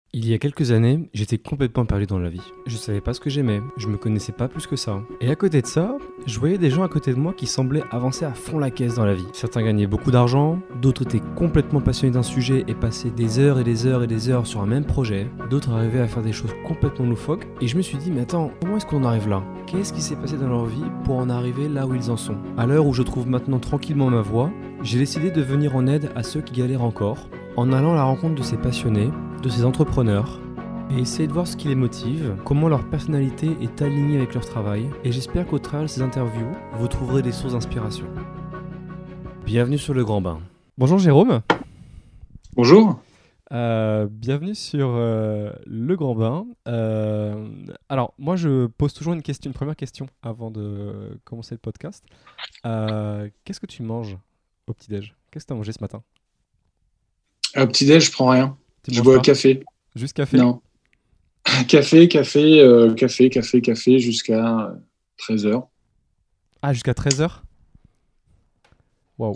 Il y a quelques années, j'étais complètement perdu dans la vie. Je savais pas ce que j'aimais, je me connaissais pas plus que ça. Et à côté de ça, je voyais des gens à côté de moi qui semblaient avancer à fond la caisse dans la vie. Certains gagnaient beaucoup d'argent, d'autres étaient complètement passionnés d'un sujet et passaient des heures et des heures et des heures sur un même projet, d'autres arrivaient à faire des choses complètement loufoques, et je me suis dit, mais attends, comment est-ce qu'on arrive là? Qu'est-ce qui s'est passé dans leur vie pour en arriver là où ils en sont? À l'heure où je trouve maintenant tranquillement ma voie, j'ai décidé de venir en aide à ceux qui galèrent encore, en allant à la rencontre de ces passionnés, de ces entrepreneurs, et essayer de voir ce qui les motive, comment leur personnalité est alignée avec leur travail, et j'espère qu'au travers de ces interviews, vous trouverez des sources d'inspiration. Bienvenue sur Le Grand Bain. Bonjour Jérôme. Bonjour. Bienvenue sur Le Grand Bain. Alors, moi je pose toujours une première question avant de commencer le podcast. Qu'est-ce que tu manges au petit-déj? Qu'est-ce que tu as mangé ce matin? Au petit-déj, je prends rien. Tu ne Je manges bois pas? café. Juste café? Non. Café jusqu'à 13 heures. Ah, jusqu'à 13h? Waouh,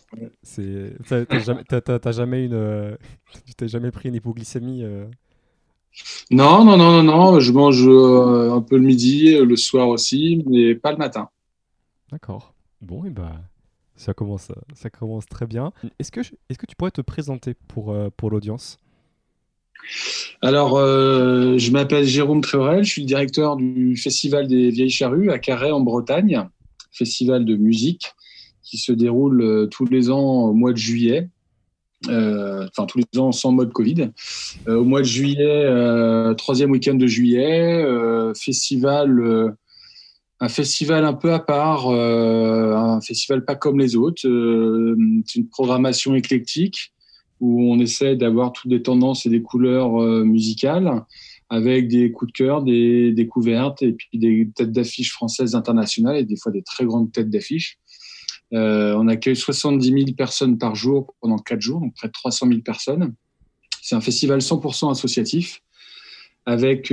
t'as jamais tu t'es jamais pris une hypoglycémie Non, non, non, non, non. Je mange un peu le midi, le soir aussi, mais pas le matin. D'accord. Bon, et bah, ça commence très bien. Est-ce que tu pourrais te présenter pour l'audience? Alors, je m'appelle Jérôme Tréorel. Je suis le directeur du Festival des Vieilles Charrues à Carhaix en Bretagne, festival de musique qui se déroule tous les ans au mois de juillet. Enfin tous les ans sans mode Covid. Au mois de juillet, troisième week-end de juillet, un festival un peu à part, un festival pas comme les autres. C'est une programmation éclectique où on essaie d'avoir toutes des tendances et des couleurs musicales avec des coups de cœur, des découvertes et puis des têtes d'affiches françaises internationales et des fois des très grandes têtes d'affiches. On accueille 70 000 personnes par jour pendant 4 jours, donc près de 300 000 personnes. C'est un festival 100% associatif avec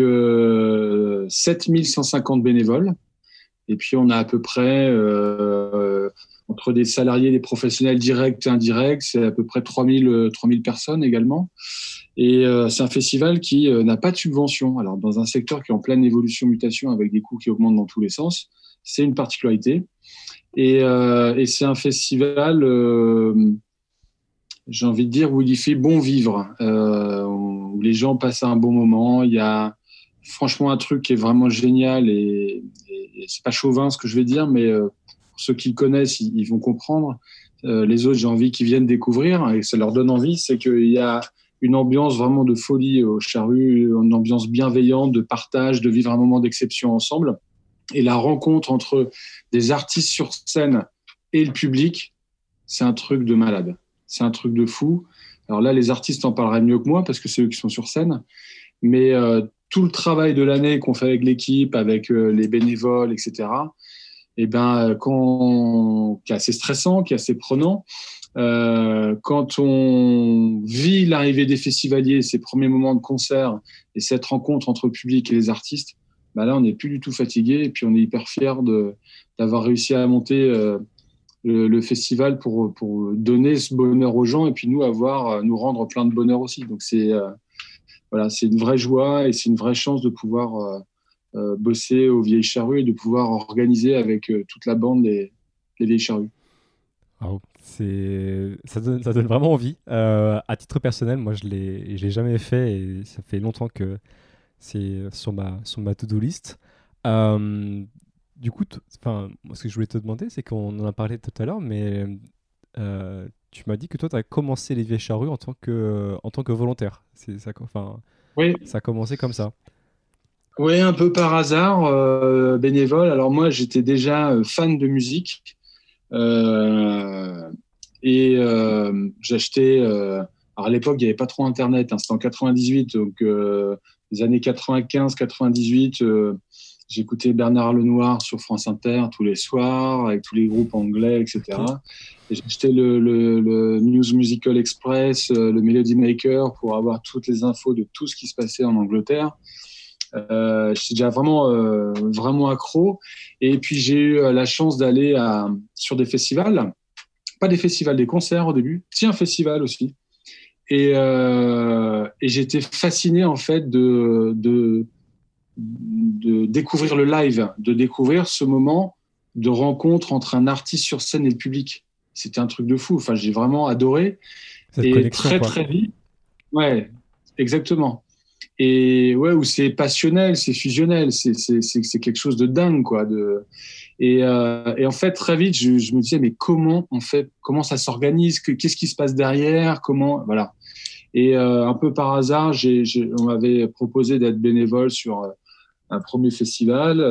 7 150 bénévoles. Et puis, on a à peu près, entre des salariés, des professionnels directs et indirects, c'est à peu près 3 000 personnes également. Et c'est un festival qui n'a pas de subvention. Alors, dans un secteur qui est en pleine évolution, mutation, avec des coûts qui augmentent dans tous les sens, c'est une particularité. Et c'est un festival, j'ai envie de dire, où il y fait bon vivre, où les gens passent un bon moment. Il y a franchement un truc qui est vraiment génial et c'est pas chauvin ce que je vais dire, mais pour ceux qui le connaissent, ils vont comprendre. Les autres, j'ai envie qu'ils viennent découvrir et ça leur donne envie. C'est qu'il y a une ambiance vraiment de folie au Charru, une ambiance bienveillante, de partage, de vivre un moment d'exception ensemble. Et la rencontre entre des artistes sur scène et le public, c'est un truc de malade. C'est un truc de fou. Alors là, les artistes en parleraient mieux que moi parce que c'est eux qui sont sur scène. Mais tout le travail de l'année qu'on fait avec l'équipe, avec les bénévoles, etc., et ben, qui est assez stressant, qui est assez prenant, quand on vit l'arrivée des festivaliers, ces premiers moments de concert et cette rencontre entre le public et les artistes, bah là, on n'est plus du tout fatigué et puis on est hyper fiers d'avoir réussi à monter le festival pour donner ce bonheur aux gens et puis nous rendre plein de bonheur aussi. Donc, voilà, c'est une vraie joie et c'est une vraie chance de pouvoir bosser aux Vieilles Charrues et de pouvoir organiser avec toute la bande les Vieilles Charrues. Waouh, ça donne vraiment envie. À titre personnel, moi je l'ai jamais fait et ça fait longtemps que c'est sur ma to-do list. Euh, du coup, moi, ce que je voulais te demander, c'est qu'on en a parlé tout à l'heure, mais tu m'as dit que toi, tu as commencé les Vieilles Charrues en tant que volontaire. Oui, Ça a commencé comme ça. oui, un peu par hasard, bénévole. Alors moi, j'étais déjà fan de musique euh, et j'achetais. Alors à l'époque, il n'y avait pas trop Internet, hein, c'était en 98, donc les années 95-98. J'écoutais Bernard Lenoir sur France Inter tous les soirs avec tous les groupes anglais, Ok. etc. Et j'achetais le News Musical Express, le Melody Maker pour avoir toutes les infos de tout ce qui se passait en Angleterre. J'étais déjà vraiment accro. Et puis j'ai eu la chance d'aller sur des festivals, pas des festivals, des concerts au début, si un festival aussi. Et j'étais fasciné en fait de découvrir le live, de découvrir ce moment de rencontre entre un artiste sur scène et le public. C'était un truc de fou. Enfin, j'ai vraiment adoré. Cette Et connexion, très quoi. très vite, ouais, exactement. Et ouais, où c'est passionnel, c'est fusionnel, c'est quelque chose de dingue, quoi. Et en fait, très vite, je me disais, mais comment on fait, comment ça s'organise, qu'est-ce qui se passe derrière, comment, voilà. Et un peu par hasard, on m'avait proposé d'être bénévole sur un premier festival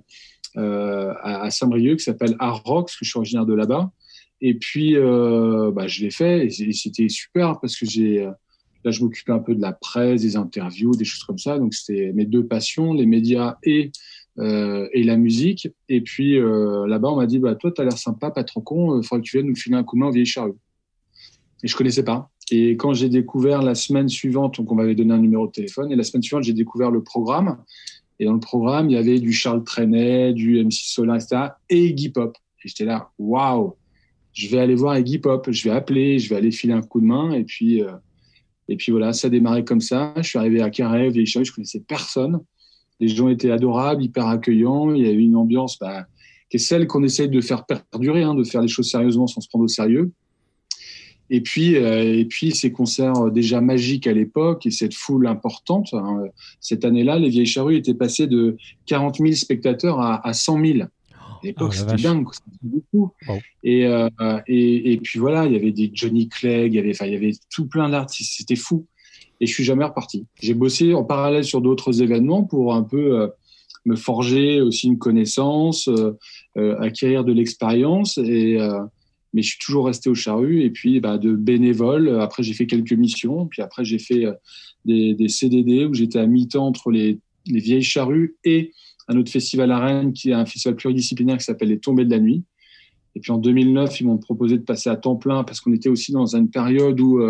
à Saint-Brieuc qui s'appelle Art Rock, parce que je suis originaire de là-bas. Et puis, je l'ai fait et c'était super parce que là, je m'occupais un peu de la presse, des interviews, des choses comme ça. Donc, c'était mes deux passions, les médias et la musique. Et puis, là-bas, on m'a dit, bah, toi, tu as l'air sympa, pas trop con, il faudrait que tu viennes nous filer un coup de main en vieille charrue. Et je connaissais pas. Et quand j'ai découvert la semaine suivante, donc on m'avait donné un numéro de téléphone, et la semaine suivante, j'ai découvert le programme. Et dans le programme, il y avait du Charles Trenet, du MC Solar, etc. et Iggy Pop. Et j'étais là, waouh, je vais aller voir Iggy Pop, je vais appeler, je vais aller filer un coup de main. Et puis voilà, ça a démarré comme ça. Je suis arrivé à Carhaix, vieille charrue, je connaissais personne. Les gens étaient adorables, hyper accueillants. Il y a eu une ambiance qui est celle qu'on essaye de faire perdurer, de faire les choses sérieusement sans se prendre au sérieux. Et puis ces concerts déjà magiques à l'époque et cette foule importante. Cette année-là, les Vieilles Charrues étaient passées de 40 000 spectateurs à 100 000. À Oh l'époque, la c'était vache. dingue, c'était beaucoup. Wow. Et puis voilà, il y avait des Johnny Clegg, il y avait tout plein d'artistes, c'était fou. Et je suis jamais reparti. J'ai bossé en parallèle sur d'autres événements pour un peu me forger aussi une connaissance, acquérir de l'expérience. Mais je suis toujours resté au Charru. Et puis de bénévole, après j'ai fait quelques missions. Puis après j'ai fait des CDD où j'étais à mi-temps entre les Vieilles Charrues et un autre festival à Rennes qui est un festival pluridisciplinaire qui s'appelle les Tombées de la Nuit. Et puis en 2009, ils m'ont proposé de passer à temps plein parce qu'on était aussi dans une période où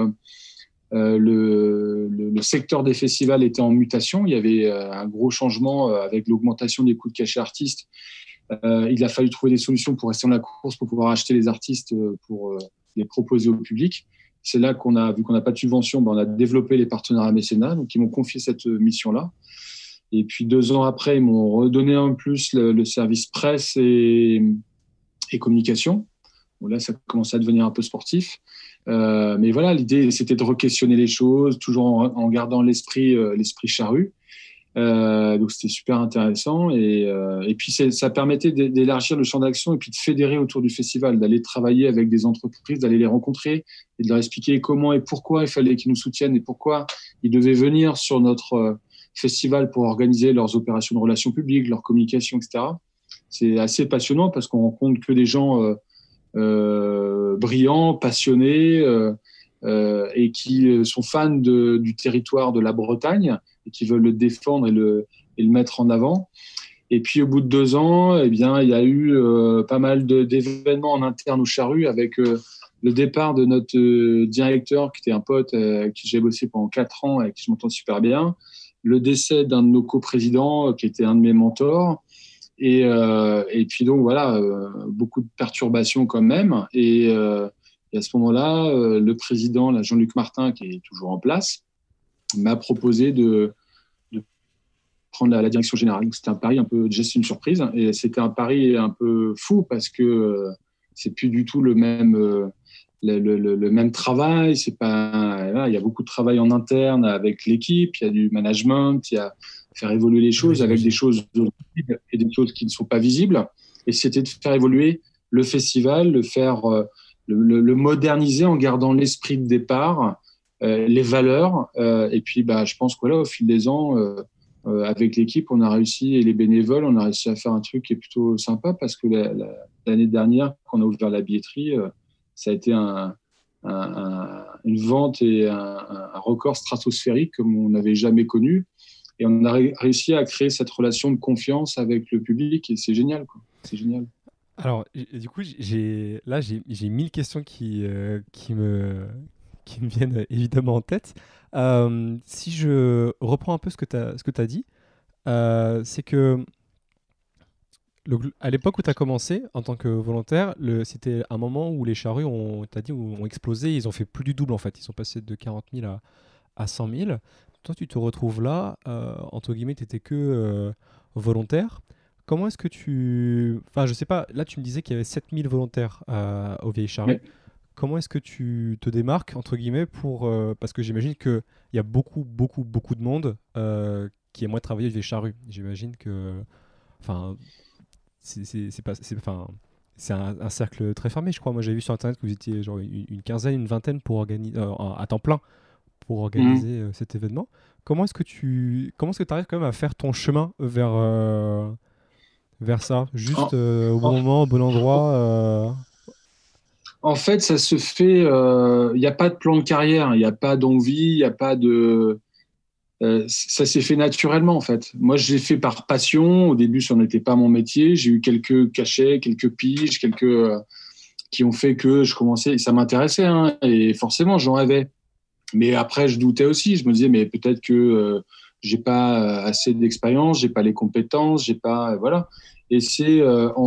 le secteur des festivals était en mutation. Il y avait un gros changement avec l'augmentation des coûts de cachet artistes. Il a fallu trouver des solutions pour rester dans la course, pour pouvoir acheter les artistes, pour les proposer au public. C'est là vu qu'on n'a pas de subvention, on a développé les partenariats mécénat. Donc, ils m'ont confié cette mission-là. Et puis, 2 ans après, ils m'ont redonné en plus le service presse et communication. Bon, là, ça commençait à devenir un peu sportif. Mais voilà, l'idée, c'était de re-questionner les choses, toujours en gardant l'esprit charru. Donc, c'était super intéressant. Et puis, ça permettait d'élargir le champ d'action et puis de fédérer autour du festival, d'aller travailler avec des entreprises, d'aller les rencontrer et de leur expliquer comment et pourquoi il fallait qu'ils nous soutiennent et pourquoi ils devaient venir sur notre festival pour organiser leurs opérations de relations publiques, leur communication, etc. C'est assez passionnant parce qu'on rencontre que des gens brillants, passionnés et qui sont fans du territoire de la Bretagne et qui veulent le défendre et le mettre en avant. Et puis au bout de 2 ans, eh bien, il y a eu pas mal d'événements en interne au Charru avec le départ de notre directeur qui était un pote avec qui j'ai bossé pendant 4 ans et avec qui je m'entends super bien, le décès d'un de nos coprésidents qui était un de mes mentors. Et puis donc voilà, beaucoup de perturbations quand même. Et à ce moment-là, le président, là, Jean-Luc Martin, qui est toujours en place, m'a proposé de prendre la direction générale. Donc c'était un pari un peu, déjà c'est une surprise, et c'était un pari un peu fou parce que c'est plus du tout le même le même travail. C'est pas, voilà, il y a beaucoup de travail en interne avec l'équipe, il y a du management, il y a faire évoluer les choses avec des choses visibles et des choses qui ne sont pas visibles. Et c'était de faire évoluer le festival, le faire le moderniser en gardant l'esprit de départ, les valeurs. Et puis, je pense que voilà, au fil des ans, avec l'équipe, on a réussi, et les bénévoles, on a réussi à faire un truc qui est plutôt sympa parce que l'année dernière, quand on a ouvert la billetterie, ça a été une vente et un record stratosphérique comme on n'avait jamais connu. Et on a réussi à créer cette relation de confiance avec le public et c'est génial, quoi. C'est génial. Alors, du coup, j'ai 1000 questions qui me viennent évidemment en tête. Si je reprends un peu ce que tu as dit, c'est que À l'époque où tu as commencé en tant que volontaire, c'était un moment où les charrues ont explosé, ils ont fait plus du double en fait. Ils sont passés de 40 000 à 100 000. Toi, tu te retrouves là, entre guillemets, tu n'étais que volontaire. Comment est-ce que tu... Enfin, je sais pas, là tu me disais qu'il y avait 7000 volontaires aux Vieilles Charrues. Mais, Comment est-ce que tu te démarques, entre guillemets, parce que j'imagine qu'il y a beaucoup, beaucoup, beaucoup de monde qui aimerait travailler aux Vieilles Charrues. J'imagine que... Enfin, c'est pas... Enfin, c'est un cercle très fermé, je crois. Moi, j'avais vu sur Internet que vous étiez genre une quinzaine, une vingtaine pour organiser, à temps plein pour hum. organiser cet événement. Comment est-ce que tu arrives quand même à faire ton chemin vers ça, juste En, au bon en- moment, au bon endroit En fait, ça se fait. Il n'y a pas de plan de carrière, il n'y a pas d'envie, il n'y a pas de. Ça s'est fait naturellement, en fait. Moi, je l'ai fait par passion. Au début, ça n'était pas mon métier. J'ai eu quelques cachets, quelques piges, qui ont fait que je commençais. Ça m'intéressait, hein, et forcément, j'en rêvais. Mais après, je doutais aussi. Je me disais, mais peut-être que j'ai pas assez d'expérience, j'ai pas les compétences, j'ai pas, voilà. Et c'est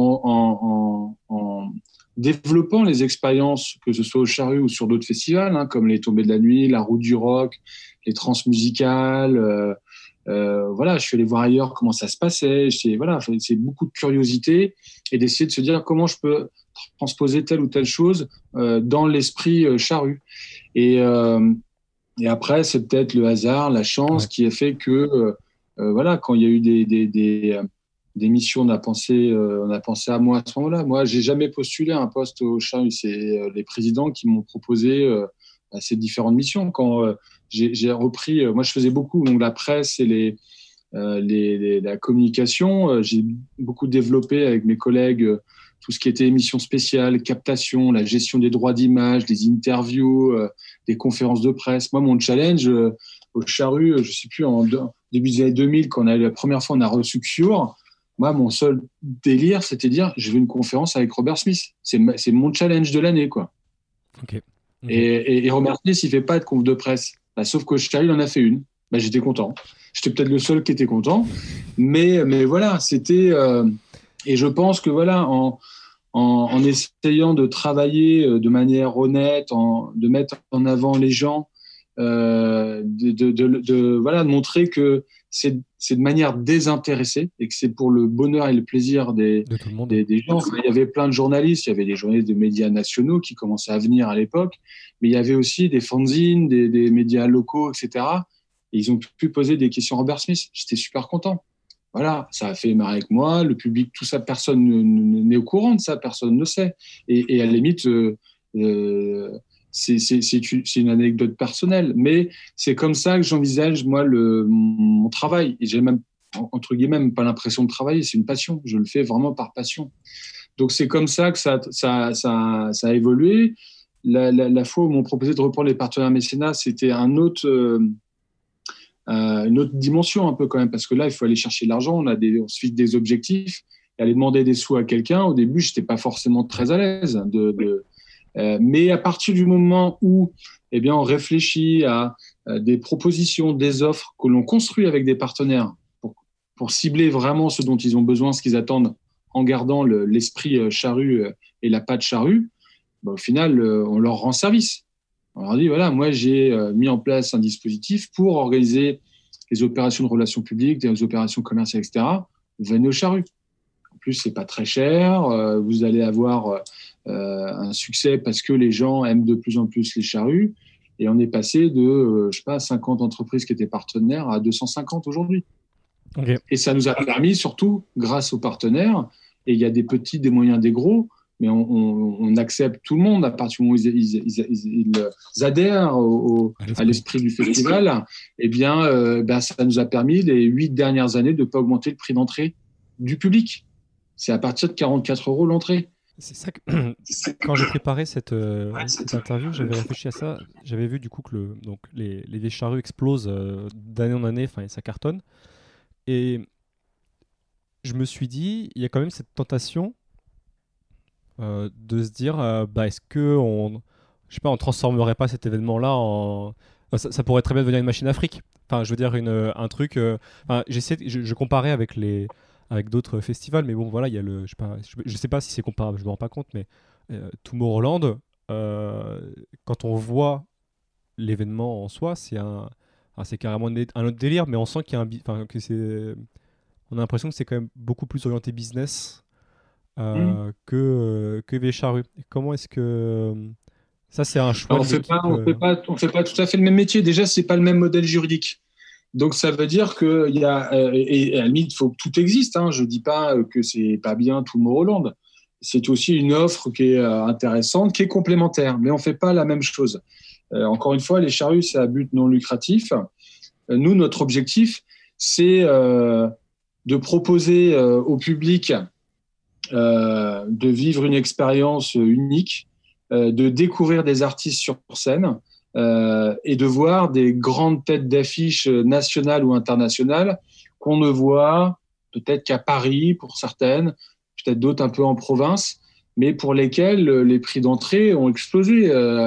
en développant les expériences, que ce soit au Charrue ou sur d'autres festivals, hein, comme les Tombées de la Nuit, la Route du Rock, les Transmusicales. Voilà, je suis allé voir ailleurs comment ça se passait. Voilà, c'est beaucoup de curiosité et d'essayer de se dire comment je peux transposer telle ou telle chose dans l'esprit Charrue. Et, euh, et après, c'est peut-être le hasard, la chance Ouais. qui a fait que, voilà, quand il y a eu des missions, on a pensé à moi à ce moment-là. Moi, j'ai jamais postulé à un poste au CHARU. C'est les présidents qui m'ont proposé ces différentes missions. Quand j'ai repris, moi, je faisais beaucoup donc la presse et la communication. J'ai beaucoup développé avec mes collègues tout ce qui était émissions spéciales, captation, la gestion des droits d'image, des interviews, des conférences de presse. Moi, mon challenge au Charru, je sais plus, début des années 2000, quand la première fois on a reçu Cure, moi, mon seul délire, c'était de dire, je veux une conférence avec Robert Smith. C'est mon challenge de l'année, quoi. Ok. Ok. Et Robert Smith, il fait pas de conf de presse. Bah, sauf qu'au Charru, il en a fait une. Bah, j'étais content. J'étais peut-être le seul qui était content. Mais voilà, c'était... et je pense que voilà, en essayant de travailler de manière honnête, de mettre en avant les gens, voilà, de montrer que c'est de manière désintéressée et que c'est pour le bonheur et le plaisir De tout le monde. des gens. Enfin, il y avait plein de journalistes, il y avait des journalistes de médias nationaux qui commençaient à venir à l'époque, mais il y avait aussi des fanzines, des médias locaux, etc. Et ils ont pu poser des questions à Robert Smith. J'étais super content. Voilà, ça a fait marrer avec moi, le public, tout ça, personne n'est au courant de ça, personne ne sait. Et à la limite, c'est une anecdote personnelle, mais c'est comme ça que j'envisage, moi, mon travail. Et j'ai même, entre guillemets, même pas l'impression de travailler, c'est une passion. Je le fais vraiment par passion. Donc c'est comme ça que ça a évolué. La fois où m'ont proposé de reprendre les partenaires mécénat, c'était une autre dimension un peu quand même, parce que là, il faut aller chercher de l'argent, on se fixe des objectifs, et aller demander des sous à quelqu'un, au début, je n'étais pas forcément très à l'aise. Mais à partir du moment où eh bien, on réfléchit à des propositions, des offres que l'on construit avec des partenaires pour cibler vraiment ce dont ils ont besoin, ce qu'ils attendent, en gardant l'esprit charrue et la patte charrue, bah, au final, on leur rend service. On leur dit, voilà, moi, j'ai mis en place un dispositif pour organiser les opérations de relations publiques, des opérations commerciales, etc. Venez au Charru. En plus, c'est pas très cher. Vous allez avoir un succès parce que les gens aiment de plus en plus les charrues. Et on est passé de, je sais pas, 50 entreprises qui étaient partenaires à 250 aujourd'hui. Ok. Et ça nous a permis, surtout, grâce aux partenaires, et il y a des petits, des moyens, des gros, mais on accepte tout le monde à partir du moment où ils adhèrent à l'esprit du festival. Eh bien, ça nous a permis, les 8 dernières années, de ne pas augmenter le prix d'entrée du public. C'est à partir de 44 € l'entrée. C'est ça que... Quand j'ai préparé cette interview, j'avais réfléchi à ça. J'avais vu du coup que donc les vieilles charrues explosent d'année en année, enfin, et ça cartonne. Et je me suis dit, il y a quand même cette tentation de se dire, est-ce que je sais pas, on transformerait pas cet événement-là en... ça pourrait très bien devenir une machine à fric. Enfin, je veux dire, un truc... je comparais avec avec d'autres festivals, mais bon, voilà, il y a je sais pas si c'est comparable, je me rends pas compte, mais Tomorrowland, quand on voit l'événement en soi, c'est carrément un autre délire, mais on sent qu'il y a on a l'impression que c'est quand même beaucoup plus orienté business que les charrues. Et comment est-ce que ça, c'est un choix Alors, de l'équipe on fait pas tout à fait le même métier. Déjà, c'est pas le même modèle juridique. Donc, ça veut dire que il y a, et à la limite, il faut que tout existe. Hein. Je dis pas que c'est pas bien Tomorrowland. C'est aussi une offre qui est intéressante, qui est complémentaire, mais on fait pas la même chose. Encore une fois, les charrues, c'est à but non lucratif. Nous, notre objectif, c'est de proposer au public de vivre une expérience unique, de découvrir des artistes sur scène et de voir des grandes têtes d'affiche nationales ou internationales qu'on ne voit peut-être qu'à Paris pour certaines, peut-être d'autres un peu en province, mais pour lesquelles les prix d'entrée ont explosé.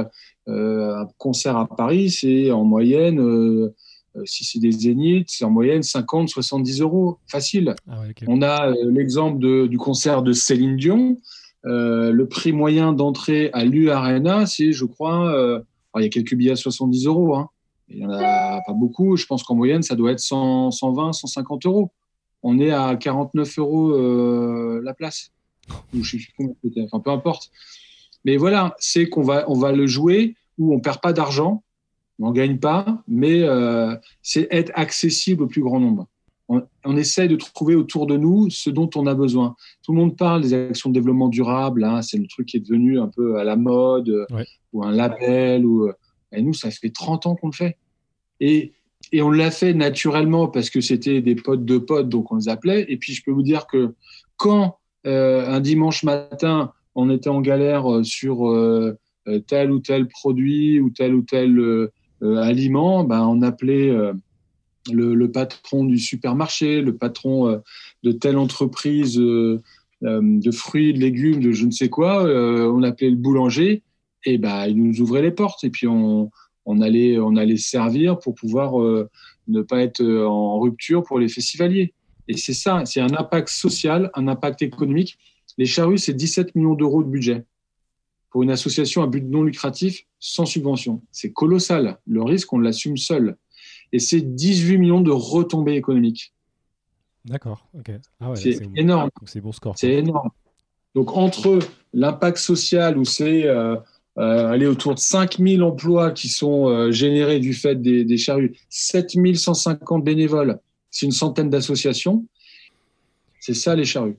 Un concert à Paris, c'est en moyenne, si c'est des zéniths, c'est en moyenne 50, 70 euros, facile. Ah ouais, ok. On a l'exemple du concert de Céline Dion. Le prix moyen d'entrée à l'U Arena, c'est, je crois, il y a quelques billets à 70 euros. Hein. Il n'y en a pas beaucoup. Je pense qu'en moyenne, ça doit être 100, 120, 150 euros. On est à 49 euros la place. Ou je sais plus combien peut-être. Enfin, peu importe. Mais voilà, c'est on va le jouer où on perd pas d'argent, on n'en gagne pas, mais c'est être accessible au plus grand nombre. On essaye de trouver autour de nous ce dont on a besoin. Tout le monde parle des actions de développement durable, hein, c'est le truc qui est devenu un peu à la mode, Ouais. ou un label. Et nous, ça fait 30 ans qu'on le fait. Et on l'a fait naturellement parce que c'était des potes de potes, donc on les appelait. Et puis, je peux vous dire que quand un dimanche matin, on était en galère sur tel ou tel produit ou tel aliment, ben, on appelait le patron du supermarché, le patron de telle entreprise de fruits, de légumes, de je ne sais quoi. On appelait le boulanger et ben, il nous ouvrait les portes. Et puis, on allait servir pour pouvoir ne pas être en rupture pour les festivaliers. Et c'est ça, c'est un impact social, un impact économique. Les charrues, c'est 17 millions d'euros de budget pour une association à but non lucratif sans subvention. C'est colossal. Le risque, on l'assume seul. Et c'est 18 millions de retombées économiques. D'accord, ok. Ah ouais, c'est énorme. Donc c'est bon score. C'est énorme. Donc, entre l'impact social où c'est aller autour de 5000 emplois qui sont générés du fait des charrues, 7150 bénévoles, c'est une centaine d'associations. C'est ça, les charrues.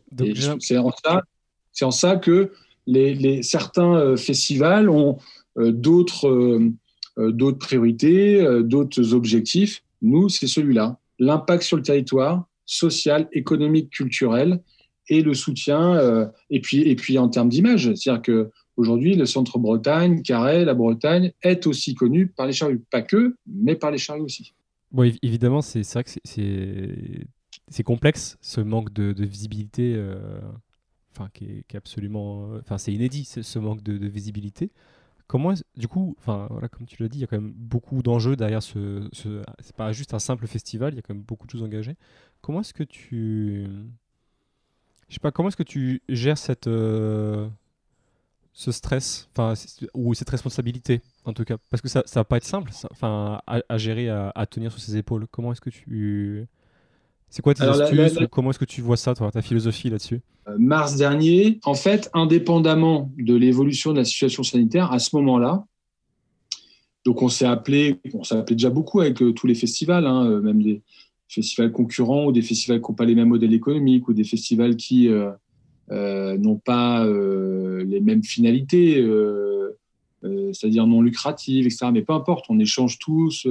C'est en ça que certains festivals ont d'autres priorités, d'autres objectifs. Nous, c'est celui-là. L'impact sur le territoire, social, économique, culturel, et le soutien, et puis en termes d'image. C'est-à-dire qu'aujourd'hui, le Centre Bretagne, Carhaix, la Bretagne, est aussi connu par les charrues. Pas que, mais par les charrues aussi. Bon, évidemment, c'est vrai que c'est complexe, ce manque de visibilité, qui est absolument... c'est inédit, ce manque de visibilité. Du coup, voilà, comme tu l'as dit, il y a quand même beaucoup d'enjeux derrière c'est pas juste un simple festival, il y a quand même beaucoup de choses engagées. Comment est-ce que comment est-ce que tu gères ce stress, ou cette responsabilité, en tout cas? Parce que ça va pas être simple, à gérer, à tenir sur ses épaules. Comment est-ce que c'est quoi tes astuces, ou comment est-ce que tu vois ça, toi, ta philosophie là-dessus? Mars dernier, en fait, indépendamment de l'évolution de la situation sanitaire, à ce moment-là, donc on s'est appelé déjà beaucoup avec tous les festivals, hein, même des festivals concurrents ou des festivals qui n'ont pas les mêmes modèles économiques ou des festivals qui n'ont pas les mêmes finalités, c'est-à-dire non lucratives, etc. Mais peu importe, on échange tous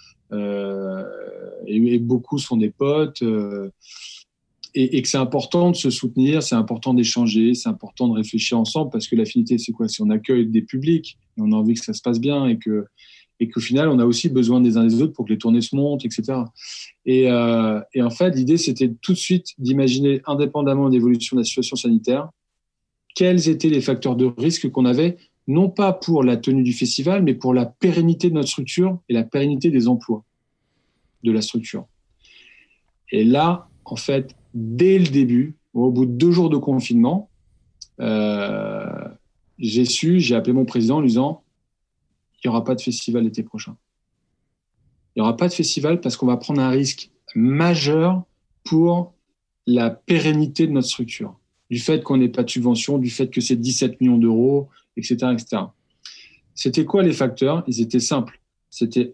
et beaucoup sont des potes. Et que c'est important de se soutenir, c'est important d'échanger, c'est important de réfléchir ensemble parce que l'affinité, c'est quoi? Si on accueille des publics et on a envie que ça se passe bien et qu'au final, on a aussi besoin des uns des autres pour que les tournées se montent, etc. Et en fait, l'idée, c'était tout de suite d'imaginer, indépendamment de l'évolution de la situation sanitaire, quels étaient les facteurs de risque qu'on avait, non pas pour la tenue du festival, mais pour la pérennité de notre structure et la pérennité des emplois de la structure. Et là, en fait, dès le début, au bout de 2 jours de confinement, euh, j'ai appelé mon président en lui disant, il n'y aura pas de festival l'été prochain. Il n'y aura pas de festival parce qu'on va prendre un risque majeur pour la pérennité de notre structure. Du fait qu'on n'ait pas de subvention, du fait que c'est 17 millions d'euros, etc., etc. C'était quoi les facteurs? Ils étaient simples. C'était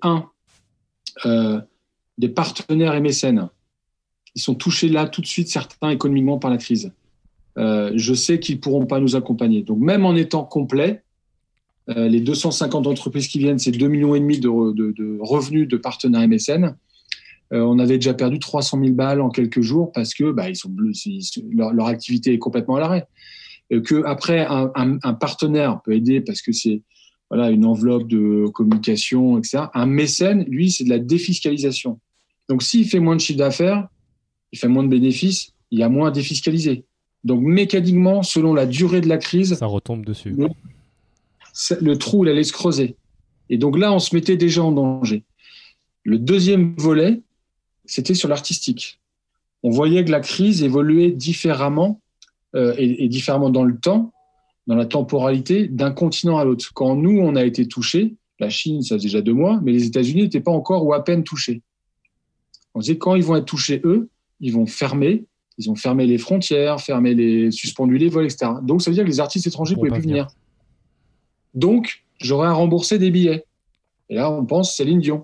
des partenaires et mécènes. Ils sont touchés là tout de suite, certains économiquement par la crise. Je sais qu'ils ne pourront pas nous accompagner. Donc même en étant complet, les 250 entreprises qui viennent, c'est 2,5 millions de revenus de partenaires et mécènes. On avait déjà perdu 300 000 balles en quelques jours parce que leur activité est complètement à l'arrêt. Que après un partenaire peut aider parce que c'est une enveloppe de communication, etc. Un mécène, lui, c'est de la défiscalisation. Donc s'il fait moins de chiffre d'affaires, il fait moins de bénéfices, il y a moins à défiscaliser. Donc mécaniquement, selon la durée de la crise, ça retombe dessus. Le trou, il allait se creuser. Et donc là, on se mettait déjà en danger. Le deuxième volet, c'était sur l'artistique. On voyait que la crise évoluait différemment et différemment dans le temps, dans la temporalité, d'un continent à l'autre. Quand nous, on a été touchés, la Chine, ça faisait déjà 2 mois, mais les États-Unis n'étaient pas encore ou à peine touchés. On disait quand ils vont être touchés, eux, ils vont fermer. Ils ont fermé les frontières, suspendu les vols, etc. Donc, ça veut dire que les artistes étrangers ne pouvaient plus venir. Donc, j'aurais à rembourser des billets. Et là, on pense Céline Dion.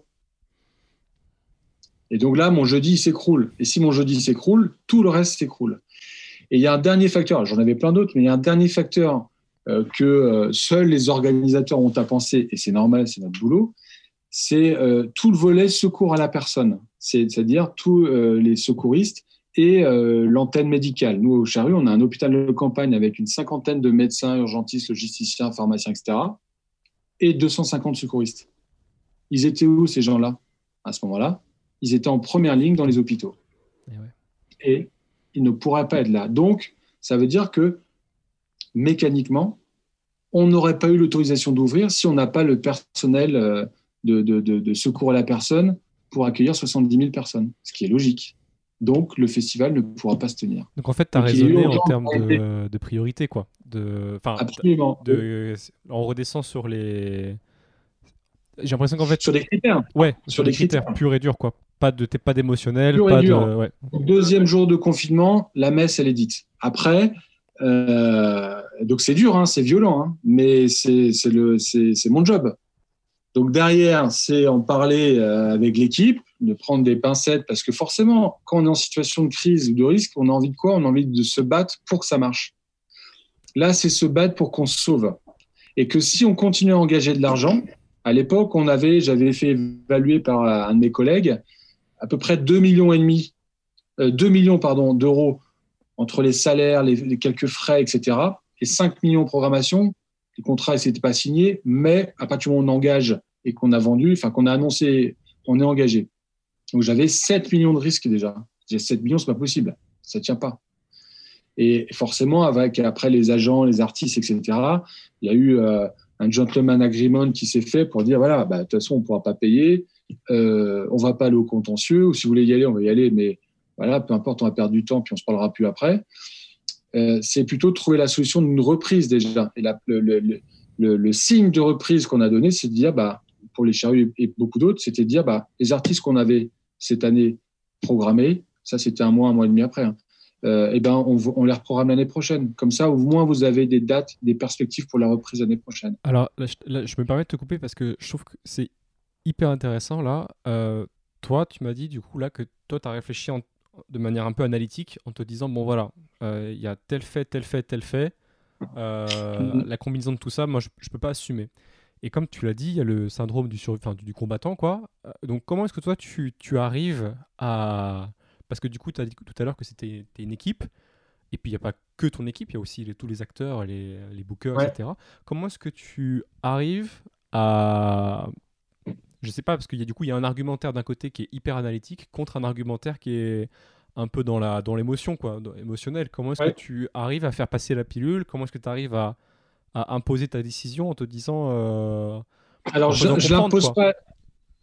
Et donc là, mon jeudi, il s'écroule. Et si mon jeudi s'écroule, tout le reste s'écroule. Et il y a un dernier facteur, j'en avais plein d'autres, mais il y a un dernier facteur que seuls les organisateurs ont à penser, et c'est normal, c'est notre boulot, c'est tout le volet secours à la personne. C'est-à-dire tous les secouristes et l'antenne médicale. Nous, au Charrue, on a un hôpital de campagne avec une 50aine de médecins, urgentistes, logisticiens, pharmaciens, etc. et 250 secouristes. Ils étaient où, ces gens-là, à ce moment-là? Ils étaient en première ligne dans les hôpitaux. Et ils ne pourraient pas être là. Donc, ça veut dire que, mécaniquement, on n'aurait pas eu l'autorisation d'ouvrir si on n'a pas le personnel de secours à la personne pour accueillir 70 000 personnes, ce qui est logique. Donc, le festival ne pourra pas se tenir. Donc, en fait, tu as raisonné en termes de priorité, quoi. Absolument. On redescend sur les... J'ai l'impression qu'en fait... Sur des critères. Ouais, sur des critères purs et durs, quoi. Pas d'émotionnel, pur pas et dur. de... Ouais. Deuxième jour de confinement, la messe, elle est dite. Après, donc c'est dur, hein, c'est violent, hein, mais c'est mon job. Donc derrière, c'est en parler avec l'équipe, de prendre des pincettes, parce que forcément, quand on est en situation de crise ou de risque, on a envie de quoi? On a envie de se battre pour que ça marche. Là, c'est se battre pour qu'on se sauve. Et que si on continue à engager de l'argent, à l'époque, j'avais fait évaluer par un de mes collègues à peu près 2,5 millions d'euros entre les salaires, les quelques frais, etc. et 5 millions de programmation. Les contrats n'étaient pas signés, mais à partir du moment où on engage et qu'on a vendu, enfin qu'on a annoncé, on est engagé. Donc j'avais 7 millions de risques déjà. J'ai 7 millions, c'est pas possible, ça tient pas. Et forcément, après les agents, les artistes, etc., il y a eu un gentleman agreement qui s'est fait pour dire voilà, de toute façon, on ne pourra pas payer, on ne va pas aller au contentieux, ou si vous voulez y aller, on va y aller, mais voilà, peu importe, on va perdre du temps, puis on ne se parlera plus après. C'est plutôt de trouver la solution d'une reprise déjà. Et le signe de reprise qu'on a donné, c'est de dire, pour les Charrues et beaucoup d'autres, c'était de dire les artistes qu'on avait cette année programmés, ça c'était un mois et demi après, hein, on les reprogramme l'année prochaine. Comme ça, au moins, vous avez des dates, des perspectives pour la reprise l'année prochaine. Alors, là, je me permets de te couper parce que je trouve que c'est hyper intéressant, là. Toi, tu m'as dit, du coup, là, que toi, tu as réfléchi de manière un peu analytique en te disant, bon, voilà, il y a tel fait. La combinaison de tout ça, moi, je ne peux pas assumer. Et comme tu l'as dit, il y a le syndrome du combattant, quoi. Donc, comment est-ce que toi, tu arrives à... Parce que du coup, tu as dit tout à l'heure que c'était une équipe, et puis il n'y a pas que ton équipe, il y a aussi tous les acteurs, les bookers, etc. Comment est-ce que tu arrives à... Je ne sais pas, parce qu'il y a un argumentaire d'un côté qui est hyper analytique, contre un argumentaire qui est un peu dans l'émotion, quoi, émotionnel. Comment est-ce que tu arrives à faire passer la pilule? Comment est-ce que tu arrives à imposer ta décision en te disant... Alors, je ne l'impose pas.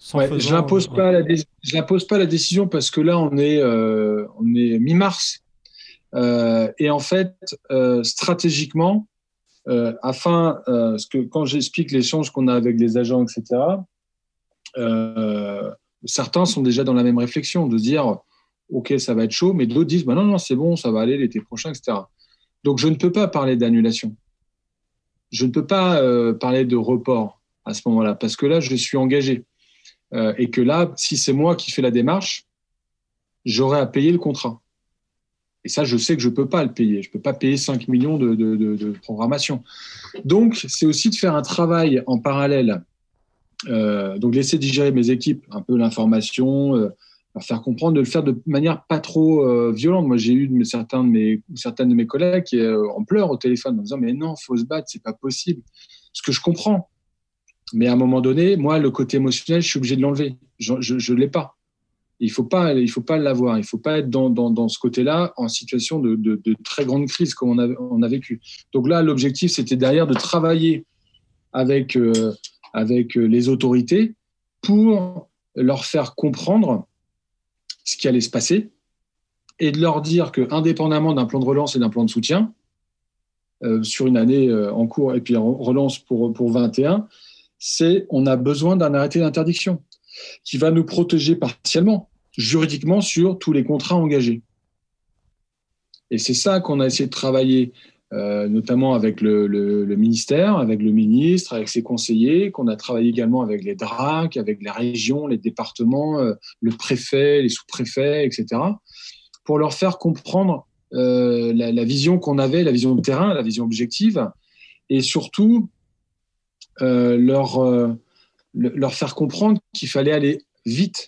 sans Ouais, faisant. Ouais. je l'impose pas la décision parce que là, on est mi-mars. Et en fait, stratégiquement, parce que quand j'explique l'échange qu'on a avec les agents, etc., euh, certains sont déjà dans la même réflexion de dire, OK, ça va être chaud, mais d'autres disent, bah non, non, c'est bon, ça va aller l'été prochain, etc. Donc, je ne peux pas parler d'annulation. Je ne peux pas parler de report à ce moment-là, parce que là, je suis engagé. Et que là, si c'est moi qui fais la démarche, j'aurai à payer le contrat. Et ça, je sais que je ne peux pas le payer. Je ne peux pas payer 5 millions de programmation. Donc, c'est aussi de faire un travail en parallèle. Donc, laisser digérer mes équipes un peu l'information, leur faire comprendre, de le faire de manière pas trop violente. Moi, j'ai eu certaines de mes collègues qui en pleurs au téléphone en disant mais non, faut se battre, c'est pas possible. Ce que je comprends. Mais à un moment donné, moi, le côté émotionnel, je suis obligé de l'enlever. Je l'ai pas. Il faut pas l'avoir. Il faut pas être dans ce côté-là en situation de très grande crise comme on a vécu. Donc là, l'objectif, c'était derrière de travailler avec les autorités pour leur faire comprendre ce qui allait se passer et de leur dire que, indépendamment d'un plan de relance et d'un plan de soutien sur une année en cours et puis en relance pour 21, on a besoin d'un arrêté d'interdiction qui va nous protéger partiellement, juridiquement, sur tous les contrats engagés. Et c'est ça qu'on a essayé de travailler, notamment avec le ministère, avec le ministre, avec ses conseillers, qu'on a travaillé également avec les DRAC, avec les régions, les départements, le préfet, les sous-préfets, etc., pour leur faire comprendre la vision qu'on avait, la vision de terrain, la vision objective, et surtout leur faire comprendre qu'il fallait aller vite.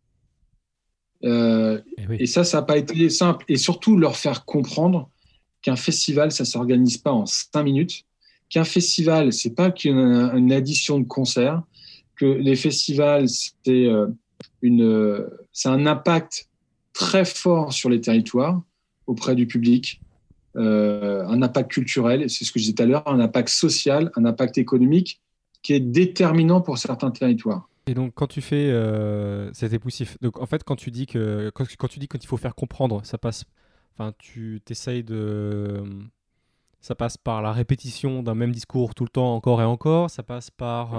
Oui. Et ça n'a pas été simple. Et surtout, leur faire comprendre qu'un festival, ça ne s'organise pas en 5 minutes, qu'un festival, ce n'est pas qu'une addition de concerts, que les festivals, c'est un impact très fort sur les territoires, auprès du public, un impact culturel, c'est ce que je disais tout à l'heure, un impact social, un impact économique qui est déterminant pour certains territoires. Et donc, quand tu fais cet époussif, donc en fait, quand tu dis qu'il faut faire comprendre, ça passe. Enfin, tu t'essayes de. Ça passe par la répétition d'un même discours tout le temps, encore et encore. Ça passe par.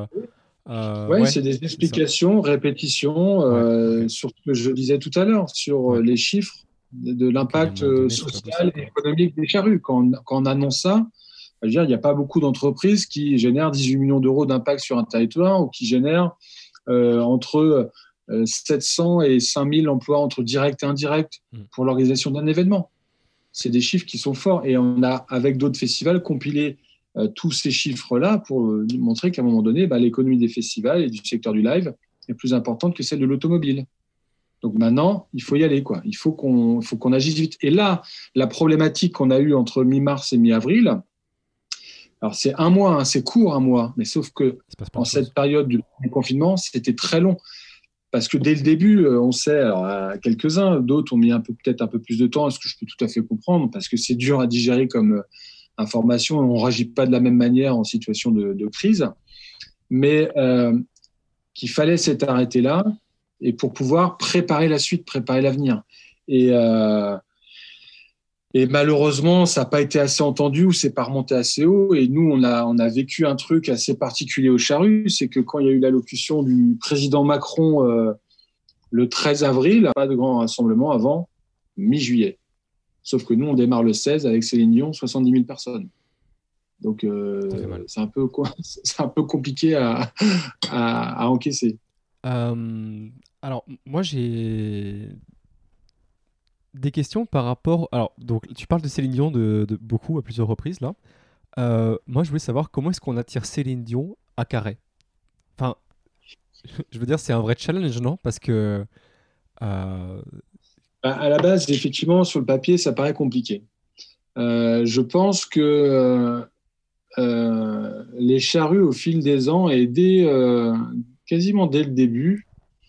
Oui, Ouais, c'est des c'est ça. explications, répétitions Ouais, ok. sur ce que je disais tout à l'heure, sur Ouais. les chiffres de Ok, à un l'impact moment donné, c'est pas social possible, et quoi. économique des charrues. Quand on annonce ça, je veux dire, il n'y a pas beaucoup d'entreprises qui génèrent 18 millions d'euros d'impact sur un territoire ou qui génèrent entre 700 et 5000 emplois entre directs et indirects Mm. pour l'organisation d'un événement. C'est des chiffres qui sont forts. Et on a, avec d'autres festivals, compilé tous ces chiffres-là pour montrer qu'à un moment donné, l'économie des festivals et du secteur du live est plus importante que celle de l'automobile. Donc maintenant, il faut y aller, quoi. Il faut qu'on agisse vite. Et là, la problématique qu'on a eue entre mi-mars et mi-avril, alors c'est un mois, hein, c'est court un mois, mais sauf que Il se passe plein en de choses. cette période du confinement, c'était très long. Parce que dès le début, on sait, alors quelques-uns, d'autres ont mis peut-être un peu plus de temps, ce que je peux tout à fait comprendre, parce que c'est dur à digérer comme information, on ne réagit pas de la même manière en situation de crise, mais qu'il fallait cet arrêté-là et pour pouvoir préparer la suite, préparer l'avenir. Et, euh, et malheureusement, ça n'a pas été assez entendu ou c'est pas remonté assez haut. Et nous, on a vécu un truc assez particulier au Charru, c'est que quand il y a eu l'allocution du président Macron le 13 avril, pas de grand rassemblement avant mi-juillet. Sauf que nous, on démarre le 16 avec Céline Dion, 70 000 personnes. Donc, Ça fait mal. c'est un peu compliqué à encaisser. Alors, moi, j'ai des questions par rapport. Alors, donc, tu parles de Céline Dion de beaucoup à plusieurs reprises là. Moi, je voulais savoir comment est-ce qu'on attire Céline Dion à Carhaix. Enfin, je veux dire, c'est un vrai challenge, non? Parce que euh, À la base, effectivement, sur le papier, ça paraît compliqué. Je pense que les charrues, au fil des ans, et quasiment dès le début,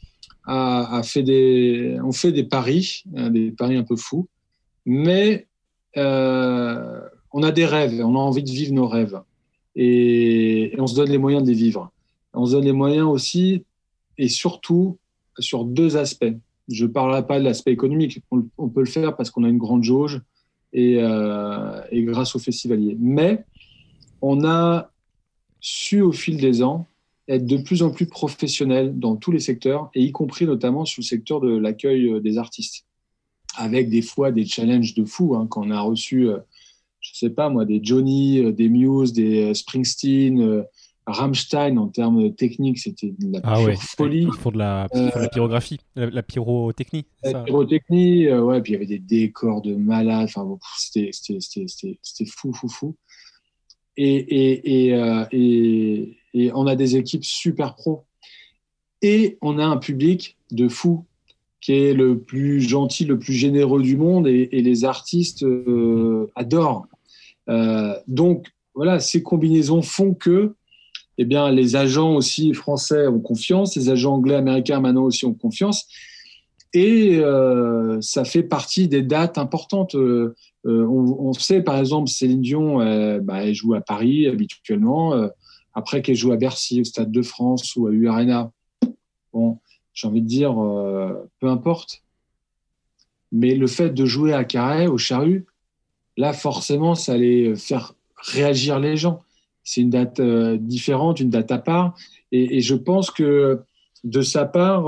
ont fait des paris un peu fous, mais on a des rêves, on a envie de vivre nos rêves, et on se donne les moyens de les vivre. On se donne les moyens aussi et surtout sur deux aspects. Je ne parlerai pas de l'aspect économique, on peut le faire parce qu'on a une grande jauge et grâce aux festivaliers. Mais on a su au fil des ans être de plus en plus professionnel dans tous les secteurs, et y compris notamment sur le secteur de l'accueil des artistes, avec des fois des challenges de fou, hein, quand on a reçu, je sais pas moi, des Johnny, des Muse, des Springsteen, Rammstein. En termes techniques, c'était de la pure folie. Parce qu'ils font de la pyrographie, la pyrotechnie, c'est ça? La pyrotechnie, ouais, puis il y avait des décors de malades, enfin bon, c'était fou, fou, fou. Et on a des équipes super pro. Et on a un public de fous qui est le plus gentil, le plus généreux du monde, et les artistes adorent. Donc, voilà, ces combinaisons font que eh bien, les agents aussi français ont confiance, les agents anglais, américains maintenant aussi ont confiance. Et ça fait partie des dates importantes. On sait, par exemple, Céline Dion, elle joue à Paris habituellement. Après qu'elle joue à Bercy, au Stade de France ou à U-Arena, bon, j'ai envie de dire, peu importe. Mais le fait de jouer à Carhaix, au Charrue, là, forcément, ça allait faire réagir les gens. C'est une date différente, une date à part. Et je pense que de sa part,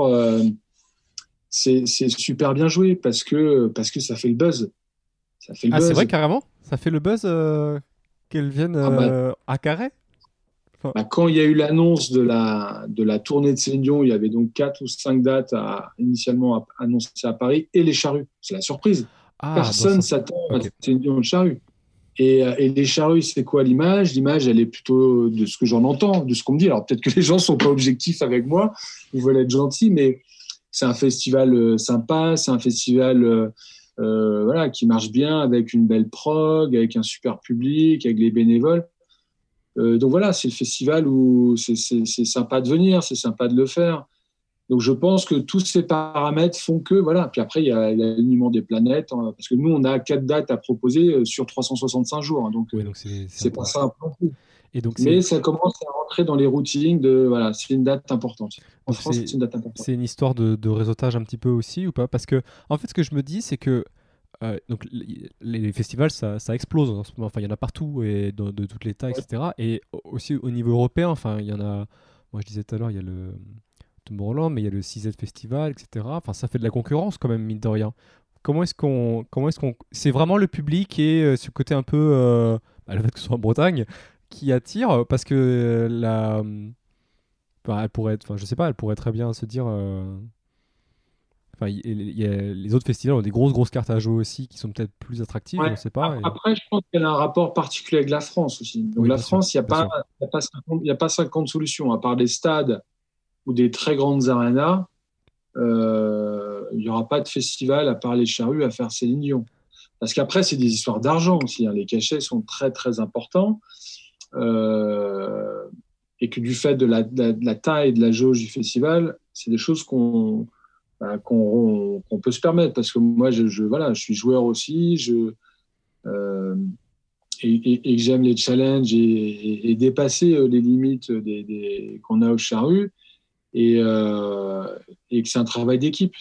c'est super bien joué parce que ça fait le buzz. Ça fait le buzz. C'est vrai, carrément? Ça fait le buzz qu'elle vienne à Carhaix? Quand il y a eu l'annonce de la tournée de Céline Dion, il y avait donc 4 ou 5 dates initialement annoncées à Paris, et les Charrues. C'est la surprise. Personne ne s'attend à Céline Dion de Charrues. Et les Charrues, c'est quoi l'image? L'image, elle est plutôt de ce que j'en entends, de ce qu'on me dit. Alors peut-être que les gens ne sont pas objectifs avec moi, ils veulent être gentils, mais c'est un festival sympa, c'est un festival qui marche bien, avec une belle prog, avec un super public, avec les bénévoles. Donc voilà, c'est le festival où c'est sympa de venir, c'est sympa de le faire. Donc je pense que tous ces paramètres font que, voilà. Puis après, il y a l'alignement des planètes, hein, parce que nous, on a 4 dates à proposer sur 365 jours. Hein, donc c'est pas simple non plus. Mais ça commence à rentrer dans les routines voilà, c'est une date importante. En France, c'est une date importante. C'est une histoire de réseautage un petit peu aussi, ou pas? Parce que, en fait, ce que je me dis, c'est que donc les festivals, ça explose en ce moment. Enfin, il y en a partout, et de tous les tas, etc. Et aussi au niveau européen, enfin, il y en a. Moi, je disais tout à l'heure, il y a le Tomorrowland, mais il y a le CZ Festival, etc. Enfin, ça fait de la concurrence quand même, mine de rien. Comment est-ce qu'on, c'est vraiment le public et ce côté un peu, le fait que ce soit en Bretagne, qui attire, parce que elle pourrait être, enfin, je sais pas, elle pourrait très bien se dire. Enfin, les autres festivals ont des grosses cartes à jouer aussi, qui sont peut-être plus attractives, je ne sais pas. Après, je pense qu'elle a un rapport particulier avec la France aussi. Donc la France, il n'y a pas 50 solutions. À part des stades ou des très grandes arénas, il n'y aura pas de festival à part les Charrues à faire Céline Dion. Parce qu'après, c'est des histoires d'argent aussi. Hein. Les cachets sont très, très importants. Et que du fait de la taille et de la jauge du festival, c'est des choses qu'on peut se permettre, parce que moi je suis joueur aussi, et que j'aime les challenges et dépasser les limites qu'on a au Charrue, et que c'est un travail d'équipe,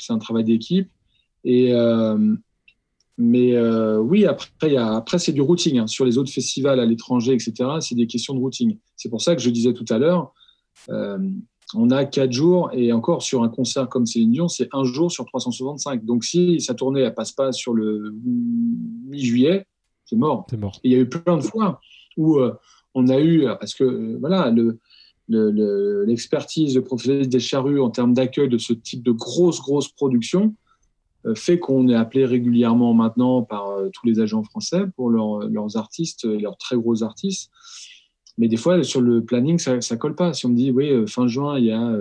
oui, après c'est du routing, hein. Sur les autres festivals à l'étranger, etc., c'est des questions de routing. C'est pour ça que je disais tout à l'heure, on a 4 jours, et encore sur un concert comme Céline Dion, c'est 1 jour sur 365. Donc si sa tournée ne passe pas sur le mi-juillet, c'est mort. Et il y a eu plein de fois où on a eu, parce que l'expertise de professionnels des Charrues en termes d'accueil de ce type de grosse production fait qu'on est appelé régulièrement maintenant par tous les agents français pour leurs artistes, leurs très gros artistes. Mais des fois, sur le planning, ça colle pas. Si on me dit, oui, fin juin, il y a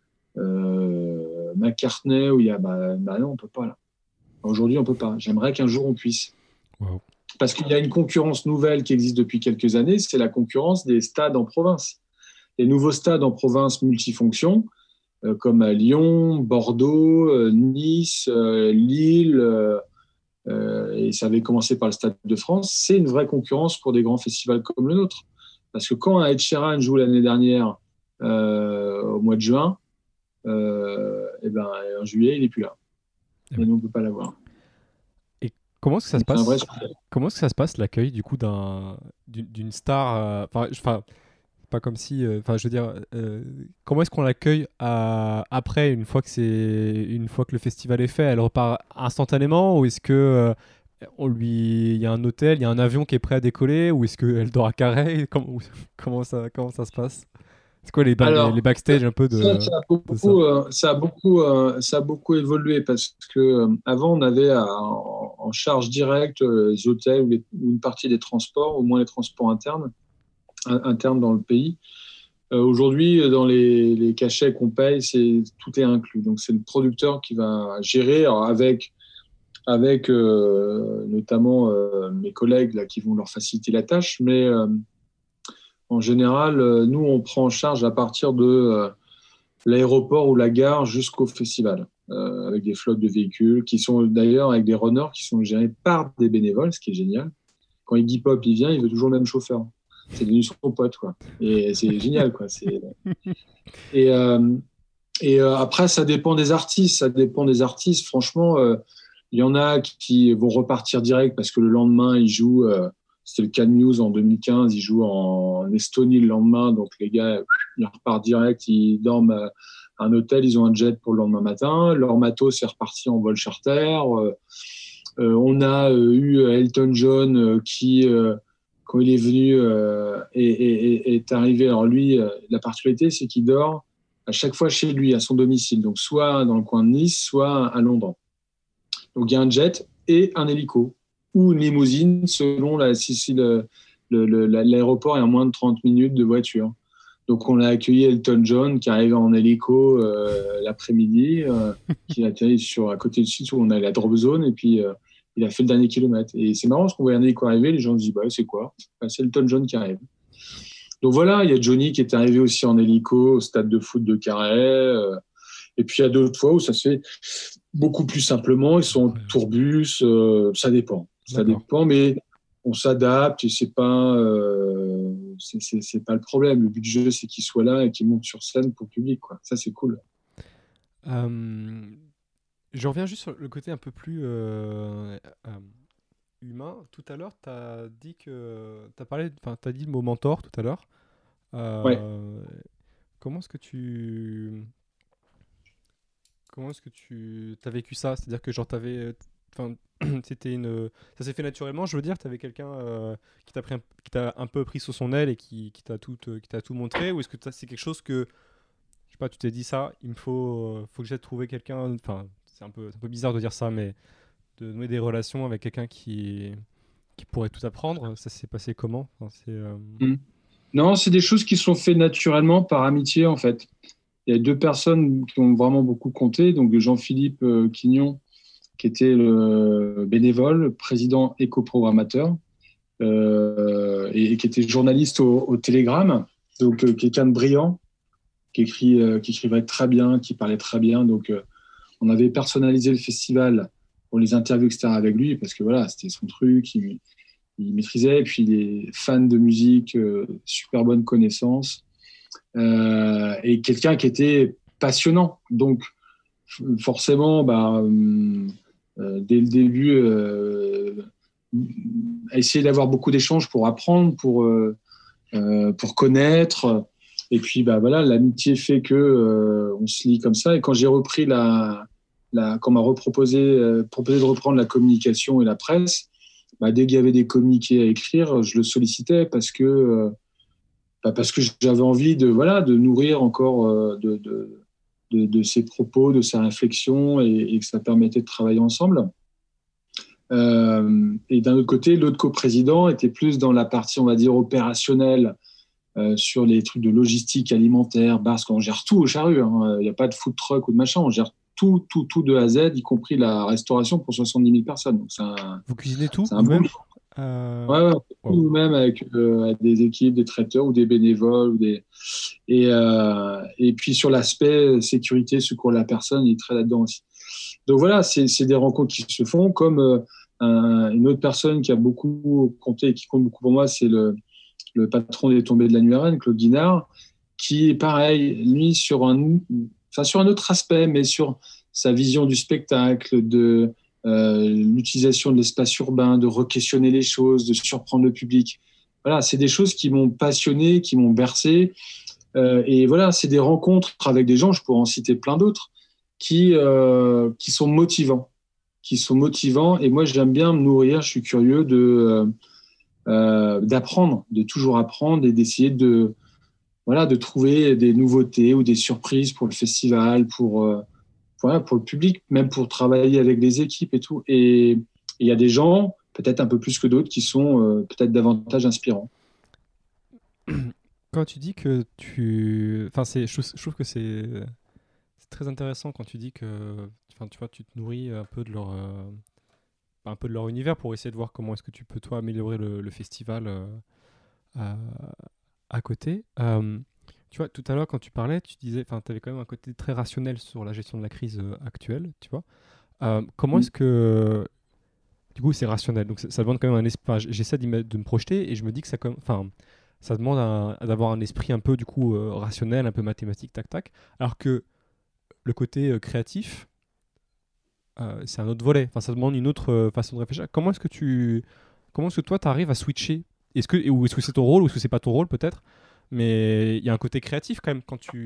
McCartney, ou il y a, non, on peut pas là. Aujourd'hui, on peut pas. J'aimerais qu'un jour on puisse. Wow. Parce qu'il y a une concurrence nouvelle qui existe depuis quelques années, c'est la concurrence des stades en province. Les nouveaux stades en province multifonctions, comme à Lyon, Bordeaux, Nice, Lille, et ça avait commencé par le Stade de France, c'est une vraie concurrence pour des grands festivals comme le nôtre. Parce que quand Ed Sheeran joue l'année dernière au mois de juin, et ben, en juillet, il n'est plus là. Eh Et oui. nous, on ne peut pas l'avoir. Et comment est-ce que ça se C'est un vrai passe? sujet. Comment est-ce que ça se passe l'accueil du coup d'une star? Enfin, pas comme si. Enfin, je veux dire, comment est-ce qu'on l'accueille après, une fois que le festival est fait, elle repart instantanément, ou est-ce que il y a un hôtel, il y a un avion qui est prêt à décoller, ou est-ce qu'elle dort à Carré? Comment ça se passe? C'est quoi les Alors, backstage un peu ça a de ça? beaucoup, ça a beaucoup évolué parce que avant, on avait en charge directe les hôtels ou une partie des transports, au moins les transports internes dans le pays. Aujourd'hui, dans les cachets qu'on paye, tout est inclus. Donc, c'est le producteur qui va gérer, alors avec notamment mes collègues là, qui vont leur faciliter la tâche. Mais en général, nous, on prend en charge à partir de l'aéroport ou la gare jusqu'au festival, avec des flottes de véhicules qui sont d'ailleurs avec des runners qui sont gérés par des bénévoles, ce qui est génial. Quand Iggy Pop il vient, il veut toujours le même chauffeur. C'est devenu son pote, quoi. Et c'est génial, quoi. Et, euh, Après, ça dépend des artistes. Ça dépend des artistes. Franchement, il y en a qui vont repartir direct parce que le lendemain, ils jouent. C'était le cas de Muse en 2015. Ils jouent en Estonie le lendemain. Donc, les gars, ils repartent direct. Ils dorment à un hôtel. Ils ont un jet pour le lendemain matin. Leur matos est reparti en vol charter. On a eu Elton John qui, quand il est venu, est arrivé. Alors, lui, la particularité, c'est qu'il dort à chaque fois chez lui, à son domicile. Donc, soit dans le coin de Nice, soit à Londres. Donc, il y a un jet et un hélico ou une limousine selon si l'aéroport est à moins de 30 minutes de voiture. Donc, on a accueilli Elton John qui arrive en hélico l'après-midi, qui atterrit à côté du site où on a la drop zone et puis il a fait le dernier kilomètre. Et c'est marrant parce qu'on voit un hélico arriver, les gens se disent bah, c'est quoi? C'est Elton John qui arrive. Donc voilà, il y a Johnny qui est arrivé aussi en hélico au stade de foot de Carhaix. Et puis il y a d'autres fois où ça se fait beaucoup plus simplement. Ils sont en tourbus, ça dépend. Ça D'accord. dépend, mais on s'adapte et c'est pas le problème. Le but du jeu, c'est qu'ils soient là et qu'ils montent sur scène pour le public, quoi. Ça, c'est cool. Euh, je reviens juste sur le côté un peu plus humain. Tout à l'heure, tu as dit t'as dit le mot mentor tout à l'heure. Ouais. Euh, comment est-ce que tu t'as vécu ça? C'est-à-dire que genre enfin, c'était ça s'est fait naturellement. Je veux dire, t'avais quelqu'un qui t'a un peu pris sous son aile et qui t'a tout montré, ou est-ce que c'est quelque chose que je sais pas, tu t'es dit ça, faut que j'aille trouver quelqu'un. Enfin, c'est un peu bizarre de dire ça, mais de nouer des relations avec quelqu'un qui pourrait tout apprendre. Ça s'est passé comment? Enfin, Mm. Non, c'est des choses qui sont faites naturellement par amitié, en fait. Il y a deux personnes qui ont vraiment beaucoup compté. Donc, Jean-Philippe Quignon, qui était le bénévole, président et coprogrammateur, et qui était journaliste au Télégramme. Donc, quelqu'un de brillant, qui écrivait très bien, qui parlait très bien. Donc, on avait personnalisé le festival pour les interviews, etc. avec lui, parce que voilà, c'était son truc, il maîtrisait. Et puis, il est fan de musique, super bonne connaissance, et quelqu'un qui était passionnant. Donc, forcément, bah, dès le début, essayer d'avoir beaucoup d'échanges pour apprendre, pour connaître. Et puis, bah, voilà, l'amitié fait que on se lie comme ça. Et quand j'ai repris quand on m'a proposé de reprendre la communication et la presse, bah, dès qu'il y avait des communiqués à écrire, je le sollicitais parce que j'avais envie de nourrir encore de ses propos, de sa réflexion et que ça permettait de travailler ensemble. Et d'un autre côté, l'autre coprésident était plus dans la partie, on va dire, opérationnelle sur les trucs de logistique alimentaire, parce qu'on gère tout au charrue. Il n'y a pas de food truck ou de machin, on gère tout de A à Z, y compris la restauration pour 70 000 personnes. Donc Vous cuisinez tout c'est un vous-même? boulot. Ouais, Wow. nous-mêmes avec des équipes, des traiteurs ou des bénévoles. Et puis sur l'aspect sécurité, secours de la personne, il est très là-dedans aussi. Donc voilà, c'est des rencontres qui se font. Comme une autre personne qui a beaucoup compté et qui compte beaucoup pour moi, c'est le patron des Tombées de la Nuit Claude Guinard, qui est pareil, lui, enfin sur un autre aspect, mais sur sa vision du spectacle, de l'utilisation de l'espace urbain, de re-questionner les choses, de surprendre le public. Voilà, c'est des choses qui m'ont passionné, qui m'ont bercé. Et voilà, c'est des rencontres avec des gens, je pourrais en citer plein d'autres, qui sont motivants. Qui sont motivants. Et moi, j'aime bien me nourrir, je suis curieux d'apprendre, de toujours apprendre et d'essayer de trouver des nouveautés ou des surprises pour le festival, voilà, pour le public, même pour travailler avec les équipes et tout. Et il y a des gens, peut-être un peu plus que d'autres, qui sont peut-être davantage inspirants. Quand tu dis que tu... Enfin, je trouve que c'est très intéressant quand tu dis que enfin, tu vois, tu te nourris un peu de leur univers pour essayer de voir comment est-ce que tu peux, toi, améliorer le festival à, à côté. Tu vois, tout à l'heure, quand tu parlais, tu disais, enfin, tu avais quand même un côté très rationnel sur la gestion de la crise actuelle, tu vois. Comment est-ce que... Du coup, c'est rationnel. Donc, ça demande quand même un esprit... Enfin, j'essaie de me projeter et je me dis que enfin, ça demande d'avoir un esprit un peu, du coup, rationnel, un peu mathématique, tac, tac. Alors que le côté créatif, c'est un autre volet. Enfin, ça demande une autre façon de réfléchir. Comment est-ce que toi, tu arrives à switcher? Ou est-ce que c'est ton rôle, ou est-ce que c'est pas ton rôle, peut-être? Mais il y a un côté créatif quand même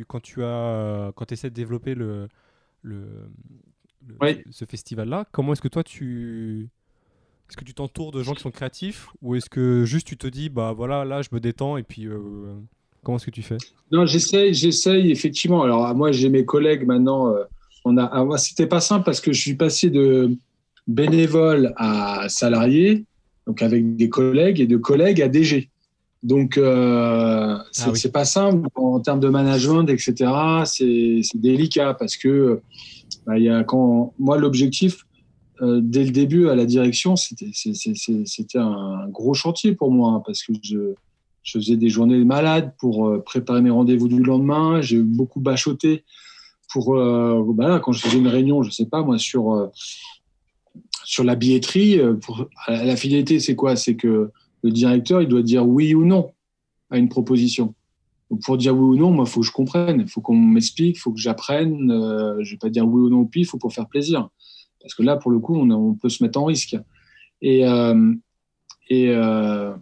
quand essaies de développer le, Oui. ce festival-là. Comment est-ce que toi, est-ce que tu t'entoures de gens qui sont créatifs, ou est-ce que juste tu te dis, bah voilà, là, je me détends, et puis comment est-ce que tu fais? Non, j'essaye effectivement. Alors, moi, j'ai mes collègues maintenant. Moi, c'était pas simple parce que je suis passé de bénévole à salarié, donc avec des collègues, et de collègues à DG. Donc, Ah oui. c'est pas simple en termes de management, etc. C'est délicat parce que bah, moi, l'objectif, dès le début à la direction, c'était un gros chantier pour moi hein, parce que je faisais des journées malades pour préparer mes rendez-vous du lendemain. J'ai beaucoup bachoté pour, là, quand je faisais une réunion, je sais pas moi, sur la billetterie. La finalité, c'est quoi? C'est que le directeur, il doit dire oui ou non à une proposition. Donc, pour dire oui ou non, moi, il faut que je comprenne, il faut qu'on m'explique, il faut que j'apprenne. Je vais pas dire oui ou non au pif, il faut pour faire plaisir. Parce que là, pour le coup, on peut se mettre en risque. Et, euh, et, euh,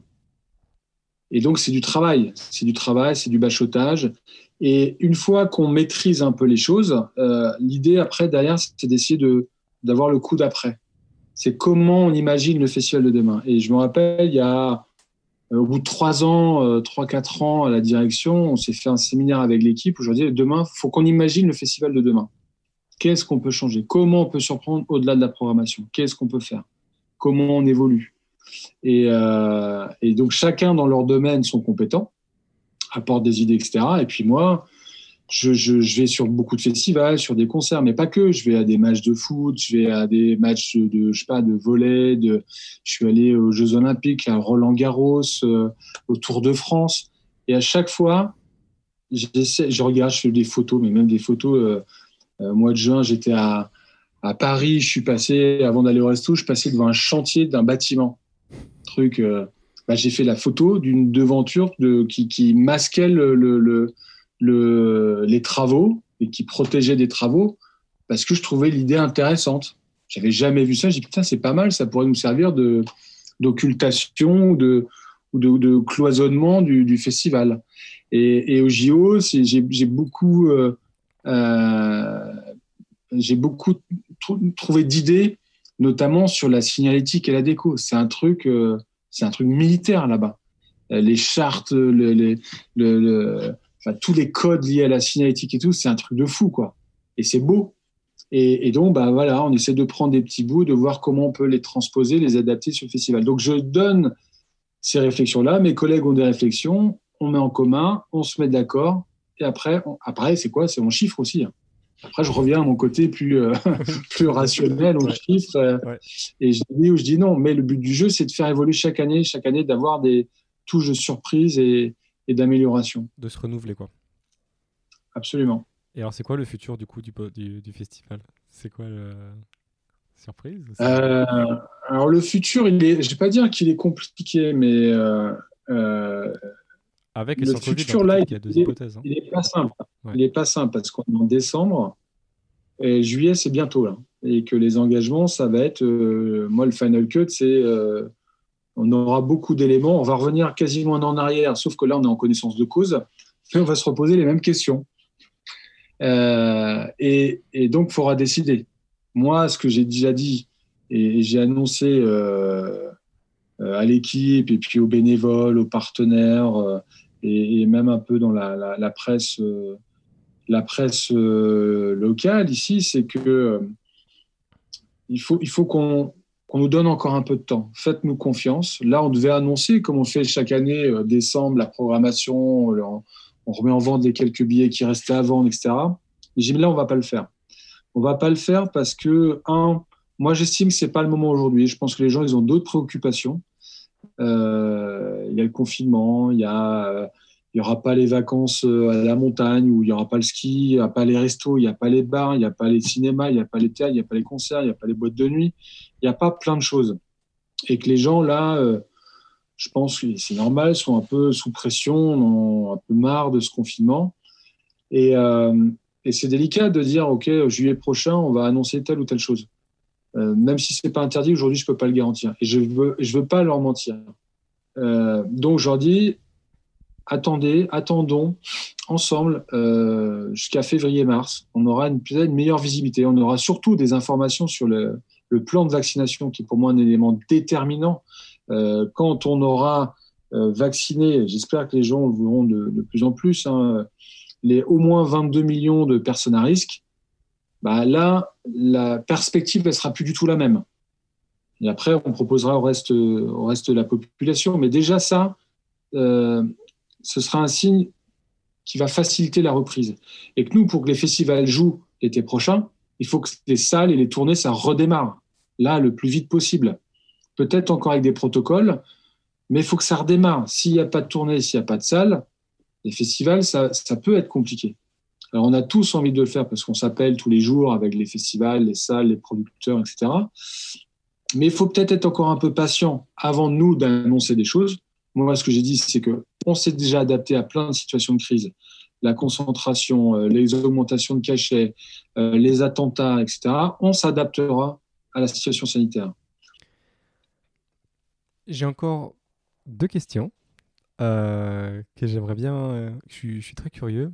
et donc, c'est du travail. C'est du travail, c'est du bachotage. Et une fois qu'on maîtrise un peu les choses, l'idée après, derrière, c'est d'essayer d'avoir le coup d'après. C'est comment on imagine le festival de demain. Et je me rappelle, il y a, au bout de 3 ans, 3, 4 ans à la direction, on s'est fait un séminaire avec l'équipe où je disais, demain, il faut qu'on imagine le festival de demain. Qu'est-ce qu'on peut changer? Comment on peut surprendre au-delà de la programmation? Qu'est-ce qu'on peut faire? Comment on évolue? Et donc, chacun dans leur domaine sont compétents, apportent des idées, etc. Et puis moi, je vais sur beaucoup de festivals, sur des concerts, mais pas que. Je vais à des matchs de foot, je vais à des matchs je sais pas, de volley, je suis allé aux Jeux Olympiques, à Roland-Garros, au Tour de France. Et à chaque fois, je regarde, je fais des photos, mais même des photos. Mois de juin, j'étais à Paris, je suis passé, avant d'aller au resto, je passais devant un chantier d'un bâtiment. Truc, j'ai fait la photo d'une devanture qui masquait les travaux et qui protégeait des travaux parce que je trouvais l'idée intéressante. J'avais jamais vu ça. J'ai dit, putain, c'est pas mal, ça pourrait nous servir d'occultation ou de cloisonnement du festival. Et au JO, j'ai beaucoup. J'ai beaucoup trouvé d'idées, notamment sur la signalétique et la déco. C'est un truc militaire là-bas. Les chartes, enfin, tous les codes liés à la signalétique et tout, c'est un truc de fou, quoi. Et c'est beau. Et donc, bah voilà, on essaie de prendre des petits bouts, de voir comment on peut les transposer, les adapter sur le festival. Donc, je donne ces réflexions-là. Mes collègues ont des réflexions, on met en commun, on se met d'accord. Et après, c'est quoi? C'est on chiffre aussi. Hein. Après, je reviens à mon côté plus rationnel, on chiffre. Ouais. Et je dis oui ou je dis non. Mais le but du jeu, c'est de faire évoluer chaque année, d'avoir des touches de surprise et d'amélioration. De se renouveler, quoi. Absolument. Et alors, c'est quoi le futur, du coup, du festival? C'est quoi le... Surprise? Euh, alors, le futur, je ne vais pas dire qu'il est compliqué, mais Avec et le sans Covid, hein, futur, là, peut-être qu'il y a deux hypothèses. Hein. il est pas simple. Ouais. Il est pas simple parce qu'on est en décembre et juillet, c'est bientôt là. Et que les engagements, ça va être, moi, le final cut, c'est, on aura beaucoup d'éléments. On va revenir quasiment un an en arrière, sauf que là, on est en connaissance de cause. Et on va se reposer les mêmes questions. Et donc, il faudra décider. Moi, ce que j'ai déjà dit et j'ai annoncé à l'équipe et puis aux bénévoles, aux partenaires et même un peu dans la presse, locale ici, c'est que il faut qu'on nous donne encore un peu de temps. Faites-nous confiance. Là, on devait annoncer, comme on fait chaque année, décembre, la programmation, on remet en vente les quelques billets qui restaient à vendre, etc. Mais j'ai dit, là, on ne va pas le faire. On ne va pas le faire parce que, moi, j'estime que ce n'est pas le moment aujourd'hui. Je pense que les gens, ils ont d'autres préoccupations. Il y a le confinement, il y aura pas les vacances à la montagne, où il y aura pas le ski, il y aura pas les restos, il y a pas les bars, il y a pas les cinémas, il y a pas les théâtres, il y a pas les concerts, il y a pas les boîtes de nuit, il y a pas plein de choses. Et que les gens là, je pense que c'est normal, sont un peu sous pression, ont un peu marre de ce confinement. Et, euh, et c'est délicat de dire, OK, juillet prochain, on va annoncer telle ou telle chose. Même si c'est pas interdit, aujourd'hui, je peux pas le garantir. Et je veux pas leur mentir. Donc, je leur dis, attendons ensemble jusqu'à février-mars. On aura peut-être une meilleure visibilité. On aura surtout des informations sur le plan de vaccination, qui est pour moi un élément déterminant. Quand on aura vacciné, j'espère que les gens le voudront de plus en plus, hein, les au moins 22 millions de personnes à risque, bah là, la perspective ne sera plus du tout la même. Et après, on proposera au reste de la population. Mais déjà, ça, ce sera un signe qui va faciliter la reprise. Et que nous, pour que les festivals jouent l'été prochain, il faut que les salles et les tournées, ça redémarre. Là, le plus vite possible. Peut-être encore avec des protocoles, mais il faut que ça redémarre. S'il n'y a pas de tournée, s'il n'y a pas de salle, les festivals, ça peut être compliqué. Alors, on a tous envie de le faire parce qu'on s'appelle tous les jours avec les festivals, les salles, les producteurs, etc. Mais il faut peut-être être encore un peu patient avant nous d'annoncer des choses. Moi, ce que j'ai dit, c'est qu'on s'est déjà adapté à plein de situations de crise. La concentration, les augmentations de cachets, les attentats, etc. On s'adaptera à la situation sanitaire. J'ai encore deux questions que j'aimerais bien. Je suis très curieux.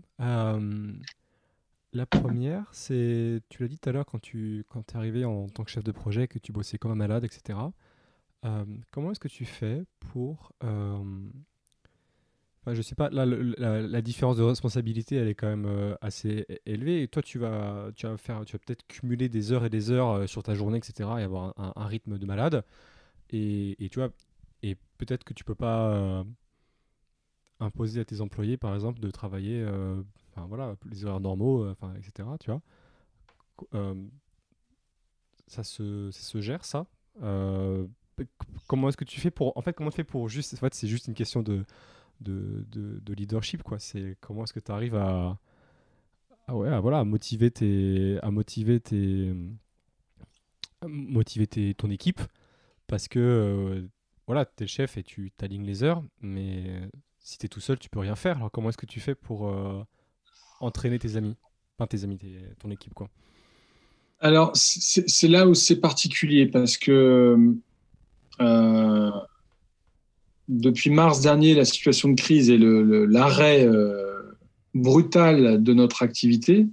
La première, c'est, tu l'as dit tout à l'heure quand t'es arrivé en tant que chef de projet, que tu bossais comme un malade, etc. Comment est-ce que tu fais pour... enfin, je sais pas, là, la différence de responsabilité, elle est quand même assez élevée. Et toi, tu vas peut-être cumuler des heures et des heures sur ta journée, etc. et avoir un rythme de malade. Et tu vois, et peut-être que tu peux pas imposer à tes employés, par exemple, de travailler, enfin voilà, les horaires normaux, enfin, etc. Tu vois. Euh, ça se gère ça. Euh, Comment est-ce que tu fais pour, en fait, comment tu fais pour juste, en fait, c'est juste une question de leadership, quoi. C'est comment est-ce que tu arrives ouais, voilà, à motiver ton équipe parce que voilà, t'es le chef et tu t'alignes les heures, mais si t'es tout seul, tu peux rien faire. Alors comment est-ce que tu fais pour entraîner tes amis, enfin tes amis, ton équipe, quoi. Alors, c'est là où c'est particulier parce que euh, depuis mars dernier, la situation de crise et l'arrêt brutal de notre activité,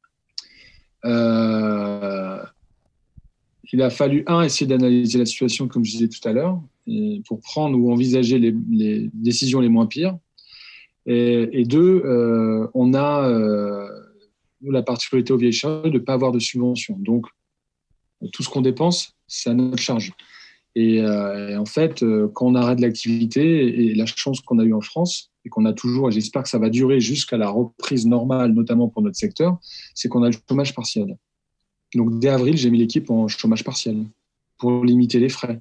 euh, il a fallu, essayer d'analyser la situation, comme je disais tout à l'heure, pour prendre ou envisager les décisions les moins pires. Et deux, on a, nous, la particularité au Vieille-Charrue de ne pas avoir de subvention. Donc, tout ce qu'on dépense, c'est à notre charge. Et en fait, quand on arrête l'activité, et la chance qu'on a eue en France, et qu'on a toujours, et j'espère que ça va durer jusqu'à la reprise normale, notamment pour notre secteur, c'est qu'on a le chômage partiel. Donc, dès avril, j'ai mis l'équipe en chômage partiel pour limiter les frais.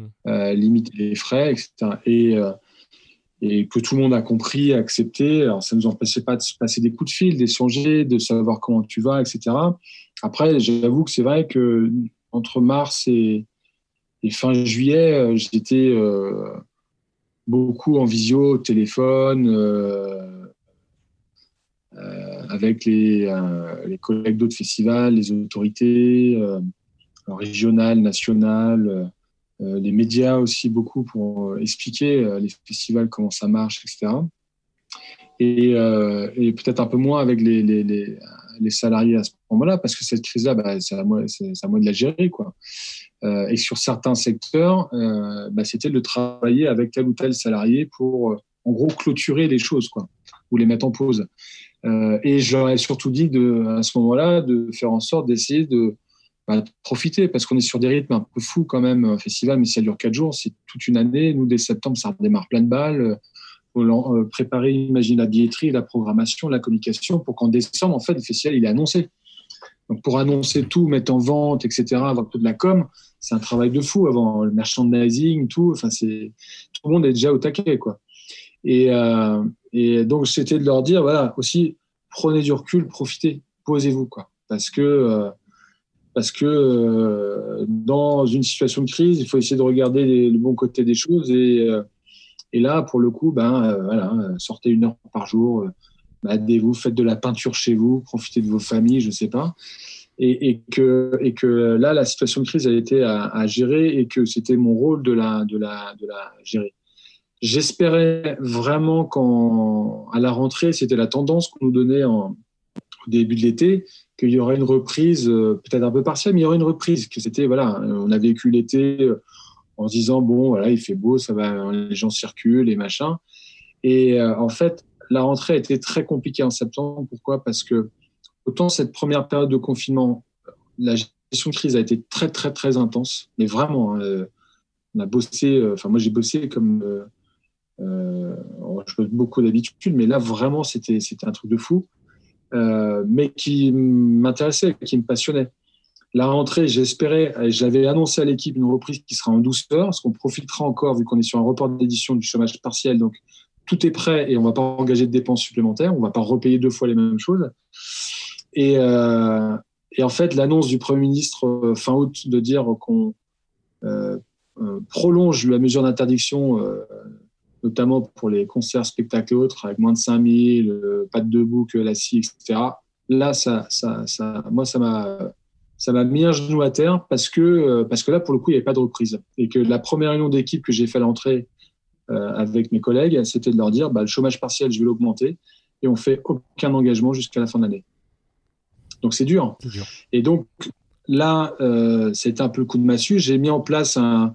Etc. Et que tout le monde a compris, accepté. Alors, ça ne nous empêchait pas de se passer des coups de fil, d'échanger, de savoir comment tu vas, etc. Après, j'avoue que c'est vrai que entre mars et fin juillet, j'étais beaucoup en visio, au téléphone, avec les collègues d'autres festivals, les autorités régionales, nationales, les médias aussi beaucoup pour expliquer les festivals, comment ça marche, etc. Et peut-être un peu moins avec les salariés à ce moment-là, parce que cette crise-là, c'est à moi de la gérer, quoi. Et sur certains secteurs, c'était de travailler avec tel ou tel salarié pour, en gros, clôturer les choses, quoi, ou les mettre en pause. Et je leur ai surtout dit à ce moment-là de faire en sorte d'essayer de profiter, parce qu'on est sur des rythmes un peu fous quand même, un festival, mais si ça dure 4 jours, c'est toute une année. Nous, dès septembre, ça redémarre plein de balles. Faut préparer, imagine la billetterie, la programmation, la communication, pour qu'en décembre, en fait, le festival, il est annoncé. Donc, pour annoncer tout, mettre en vente, etc., avoir tout de la com, c'est un travail de fou avant le merchandising, tout. Enfin, tout le monde est déjà au taquet, quoi. Et donc, c'était de leur dire, voilà, aussi, prenez du recul, profitez, posez-vous, quoi. Parce que dans une situation de crise, il faut essayer de regarder le bon côté des choses. Et là, pour le coup, voilà, sortez 1 heure par jour, aidez-vous, faites de la peinture chez vous, profitez de vos familles, je ne sais pas. Et que là, la situation de crise a été à gérer et que c'était mon rôle de la gérer. J'espérais vraiment qu'à la rentrée, c'était la tendance qu'on nous donnait au début de l'été, qu'il y aurait une reprise, peut-être un peu partielle, mais il y aurait une reprise. Que c'était, voilà, on a vécu l'été en se disant, bon, voilà, il fait beau, ça va, les gens circulent et machin. Et en fait, la rentrée a été très compliquée en septembre. Pourquoi ? Parce que autant cette première période de confinement, la gestion de crise a été très, très, très intense. Mais vraiment, on a bossé, moi j'ai bossé comme... je bosse beaucoup d'habitude, mais là, vraiment, c'était un truc de fou. Mais qui m'intéressait, qui me passionnait. La rentrée, j'espérais, j'avais annoncé à l'équipe une reprise qui sera en douceur, parce qu'on profitera encore, vu qu'on est sur un report d'édition du chômage partiel, donc tout est prêt et on ne va pas engager de dépenses supplémentaires, on ne va pas repayer 2 fois les mêmes choses. Et en fait, l'annonce du Premier ministre fin août de dire qu'on prolonge la mesure d'interdiction, notamment pour les concerts, spectacles et autres, avec moins de 5000, pas de debout, que la scie, etc. Là, moi, ça m'a mis un genou à terre parce que là, pour le coup, il n'y avait pas de reprise. Et que la première réunion d'équipe que j'ai fait à l'entrée avec mes collègues, c'était de leur dire, le chômage partiel, je vais l'augmenter et on ne fait aucun engagement jusqu'à la fin de l'année. Donc, c'est dur. C'est dur. Et donc, là, c'était un peu le coup de massue. J'ai mis en place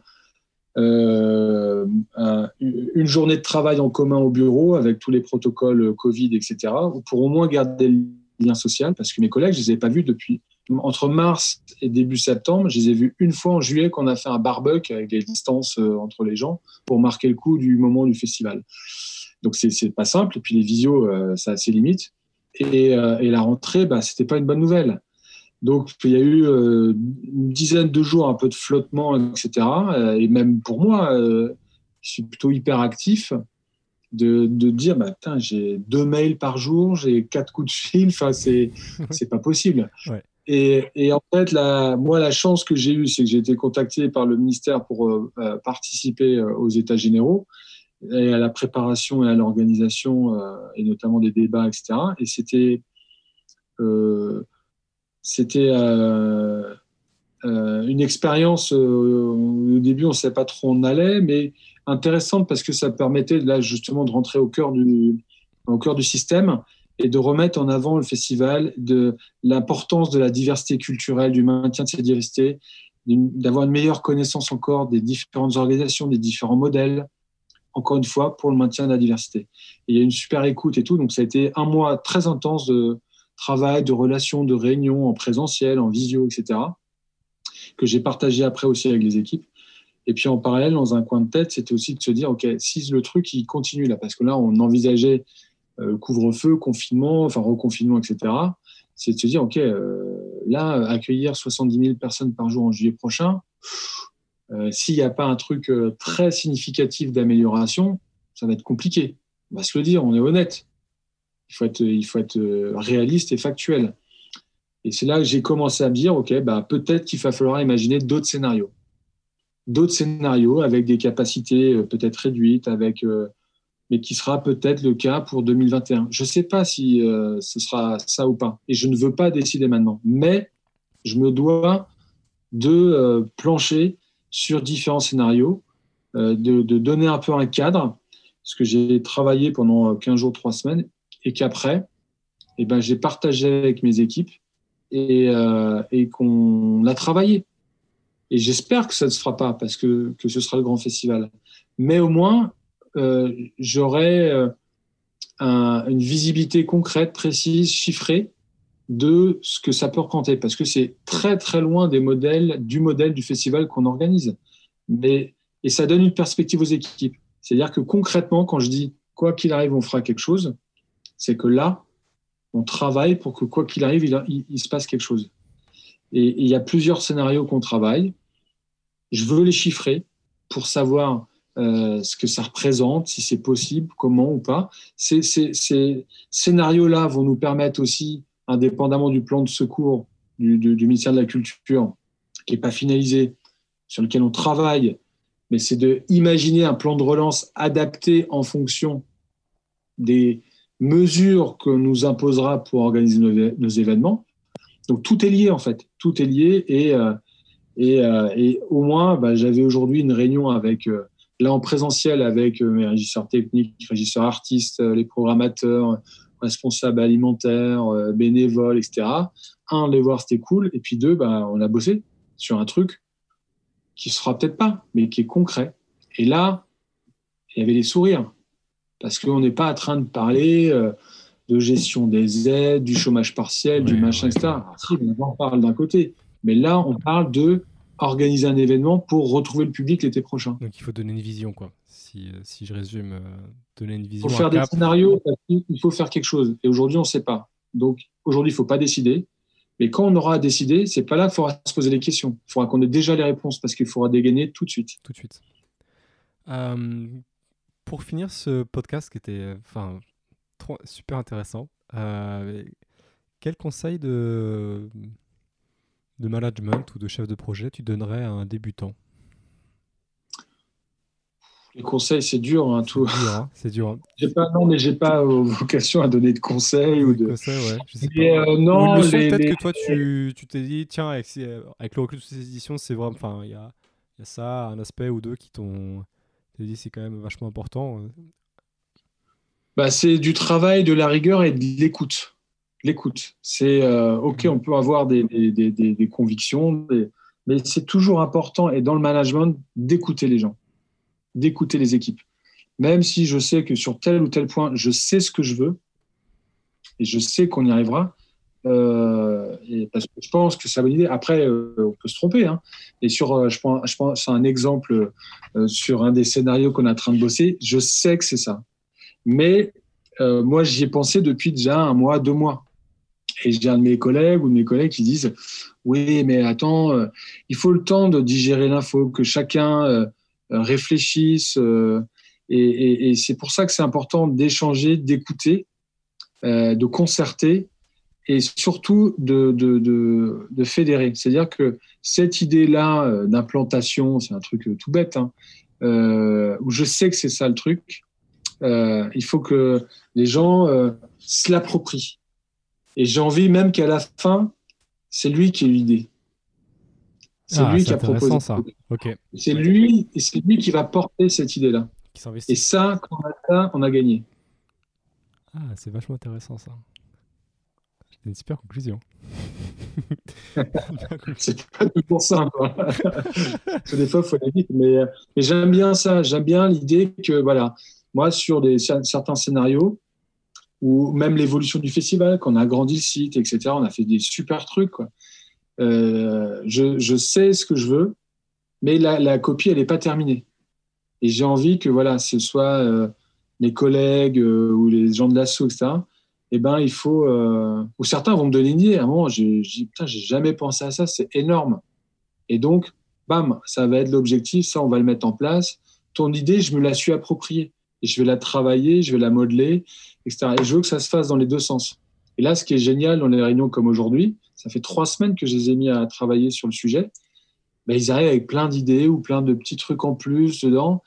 une journée de travail en commun au bureau avec tous les protocoles Covid, etc., pour au moins garder le lien social, parce que mes collègues, je ne les ai pas vus depuis entre mars et début septembre. Je les ai vus une fois en juillet quand on a fait un barbecue avec des distances entre les gens pour marquer le coup du moment du festival. Donc, c'est pas simple. Et puis, les visios, ça a ses limites. Et la rentrée, c'était pas une bonne nouvelle. Donc, il y a eu une dizaine de jours un peu de flottement, etc. Et même pour moi, je suis plutôt hyper actif de dire, putain, j'ai 2 mails par jour, j'ai 4 coups de fil, enfin, c'est pas possible. Ouais. Et en fait, moi, la chance que j'ai eue, c'est que j'ai été contacté par le ministère pour participer aux États généraux et à la préparation et à l'organisation, et notamment des débats, etc. Et c'était une expérience, au début on ne savait pas trop où on allait, mais intéressante parce que ça permettait là justement de rentrer au cœur du système et de remettre en avant le festival, de l'importance de la diversité culturelle, du maintien de cette diversité, d'avoir une meilleure connaissance encore des différentes organisations, des différents modèles, encore une fois, pour le maintien de la diversité. Et il y a une super écoute et tout, donc ça a été un mois très intense de travail, de relations, de réunions en présentiel, en visio, etc., que j'ai partagé après aussi avec les équipes. Et puis en parallèle, dans un coin de tête, c'était aussi de se dire, OK, si le truc il continue là, parce que là, on envisageait couvre-feu, confinement, enfin reconfinement, etc., c'est de se dire, OK, là, accueillir 70 000 personnes par jour en juillet prochain, s'il n'y a pas un truc très significatif d'amélioration, ça va être compliqué. On va se le dire, on est honnête. Il faut être réaliste et factuel. Et c'est là que j'ai commencé à me dire, OK, peut-être qu'il va falloir imaginer d'autres scénarios. d'autres scénarios avec des capacités peut-être réduites, mais qui sera peut-être le cas pour 2021. Je ne sais pas si ce sera ça ou pas, et je ne veux pas décider maintenant. Mais je me dois de plancher sur différents scénarios, de donner un peu un cadre, parce que j'ai travaillé pendant 15 jours, 3 semaines, et qu'après, eh ben, j'ai partagé avec mes équipes et qu'on a travaillé. Et j'espère que ça ne se fera pas, parce que ce sera le grand festival. Mais au moins, j'aurai une visibilité concrète, précise, chiffrée de ce que ça peut représenter, parce que c'est très très loin du modèle du festival qu'on organise. Et ça donne une perspective aux équipes. C'est-à-dire que concrètement, quand je dis quoi qu'il arrive, on fera quelque chose, c'est que là, on travaille pour que quoi qu'il arrive, il se passe quelque chose. Et il y a plusieurs scénarios qu'on travaille. Je veux les chiffrer pour savoir ce que ça représente, si c'est possible, comment ou pas. Ces scénarios-là vont nous permettre aussi, indépendamment du plan de secours du ministère de la Culture, qui n'est pas finalisé, sur lequel on travaille, mais c'est d'imaginer un plan de relance adapté en fonction des mesures que nous imposera pour organiser nos événements. Donc tout est lié en fait, tout est lié et au moins j'avais aujourd'hui une réunion avec là en présentiel avec mes régisseurs techniques, régisseurs artistes, les programmateurs, responsables alimentaires, bénévoles, etc. Un, les voir c'était cool, et puis deux, on a bossé sur un truc qui se fera peut-être pas, mais qui est concret. Et là, il y avait des sourires. Parce qu'on n'est pas en train de parler de gestion des aides, du chômage partiel, du machin, etc. Si, on en parle d'un côté. Mais là, on parle d'organiser un événement pour retrouver le public l'été prochain. Donc il faut donner une vision, quoi. Si je résume, donner une vision. Il faut faire des scénarios, il faut faire quelque chose. Et aujourd'hui, on ne sait pas. Donc aujourd'hui, il ne faut pas décider. Mais quand on aura à décider, c'est pas là qu'il faudra se poser les questions. Il faudra qu'on ait déjà les réponses parce qu'il faudra dégainer tout de suite. Tout de suite. Pour finir ce podcast qui était super intéressant, quel conseil de management ou de chef de projet tu donnerais à un débutant? Les conseils, c'est dur. Hein, tout. C'est dur. Hein. J'ai pas vocation à donner de conseils. Conseils, ouais. Je sais pas. Non, peut-être que toi, tu t'es dit, tiens, avec le recul de ces éditions, c'est vraiment, il y a ça, un aspect ou deux qui t'ont dit, c'est quand même vachement important. C'est du travail, de la rigueur et de l'écoute. L'écoute. C'est OK, on peut avoir des convictions, mais c'est toujours important, et dans le management, d'écouter les gens, d'écouter les équipes. Même si je sais que sur tel ou tel point, je sais ce que je veux et je sais qu'on y arrivera, parce que je pense que ça va l'idée. Après, on peut se tromper. Hein. Et je pense à un exemple sur un des scénarios qu'on est en train de bosser. Je sais que c'est ça. Mais moi, j'y ai pensé depuis déjà 1 mois, 2 mois. Et j'ai un de mes collègues ou de mes collègues qui disent « Oui, mais attends, il faut le temps de digérer l'info, que chacun réfléchisse. Et c'est pour ça que c'est important d'échanger, d'écouter, de concerter et surtout de fédérer. C'est-à-dire que cette idée-là d'implantation, c'est un truc tout bête, hein, où je sais que c'est ça le truc, il faut que les gens se l'approprient. Et j'ai envie même qu'à la fin, c'est lui qui ait eu l'idée. C'est lui qui a proposé. Ça. Okay. C'est lui qui va porter cette idée-là. Et ça, quand on a ça, on a gagné. Ah, c'est vachement intéressant ça. C'est une super conclusion. C'est pas toujours simple. Hein. Parce que des fois, il faut aller vite. Mais j'aime bien ça. J'aime bien l'idée que, voilà, moi, sur certains scénarios, ou même l'évolution du festival, quand on a agrandi le site, etc., on a fait des super trucs, quoi. Je sais ce que je veux, mais la copie, elle n'est pas terminée. Et j'ai envie que, voilà, ce soit mes collègues ou les gens de l'asso, etc., il faut... ou certains vont me donner une idée. À un moment, j'ai dit, putain, j'ai jamais pensé à ça, c'est énorme. Et donc, bam, ça va être l'objectif, ça, on va le mettre en place. Ton idée, je me la suis appropriée. Et je vais la travailler, je vais la modeler, etc. Et je veux que ça se fasse dans les deux sens. Et là, ce qui est génial dans les réunions comme aujourd'hui, ça fait 3 semaines que je les ai mis à travailler sur le sujet. ben, ils arrivent avec plein d'idées ou plein de petits trucs en plus dedans.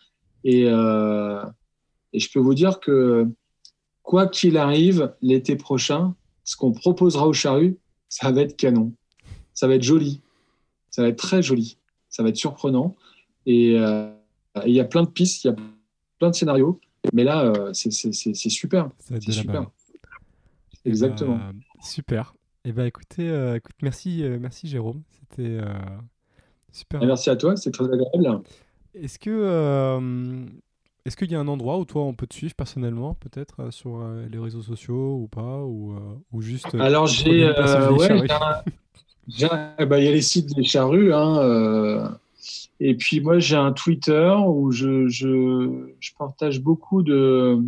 Et je peux vous dire que quoi qu'il arrive, l'été prochain, ce qu'on proposera au Charru, ça va être canon. Ça va être joli. Ça va être très joli. Ça va être surprenant. Et il y a plein de pistes, il y a plein de scénarios. Mais là, c'est super. Ça va être C'est de la super. balle. Exactement. Super. Écoutez, merci Jérôme. C'était super. Et merci à toi, c'est très agréable. Est-ce que est-ce qu'il y a un endroit où toi on peut te suivre personnellement, peut-être sur les réseaux sociaux ou pas, ou juste Alors, prenez une place au Vieille ouais, Charrue. il y a les sites des charrues, hein, et puis moi, j'ai un Twitter où je partage beaucoup de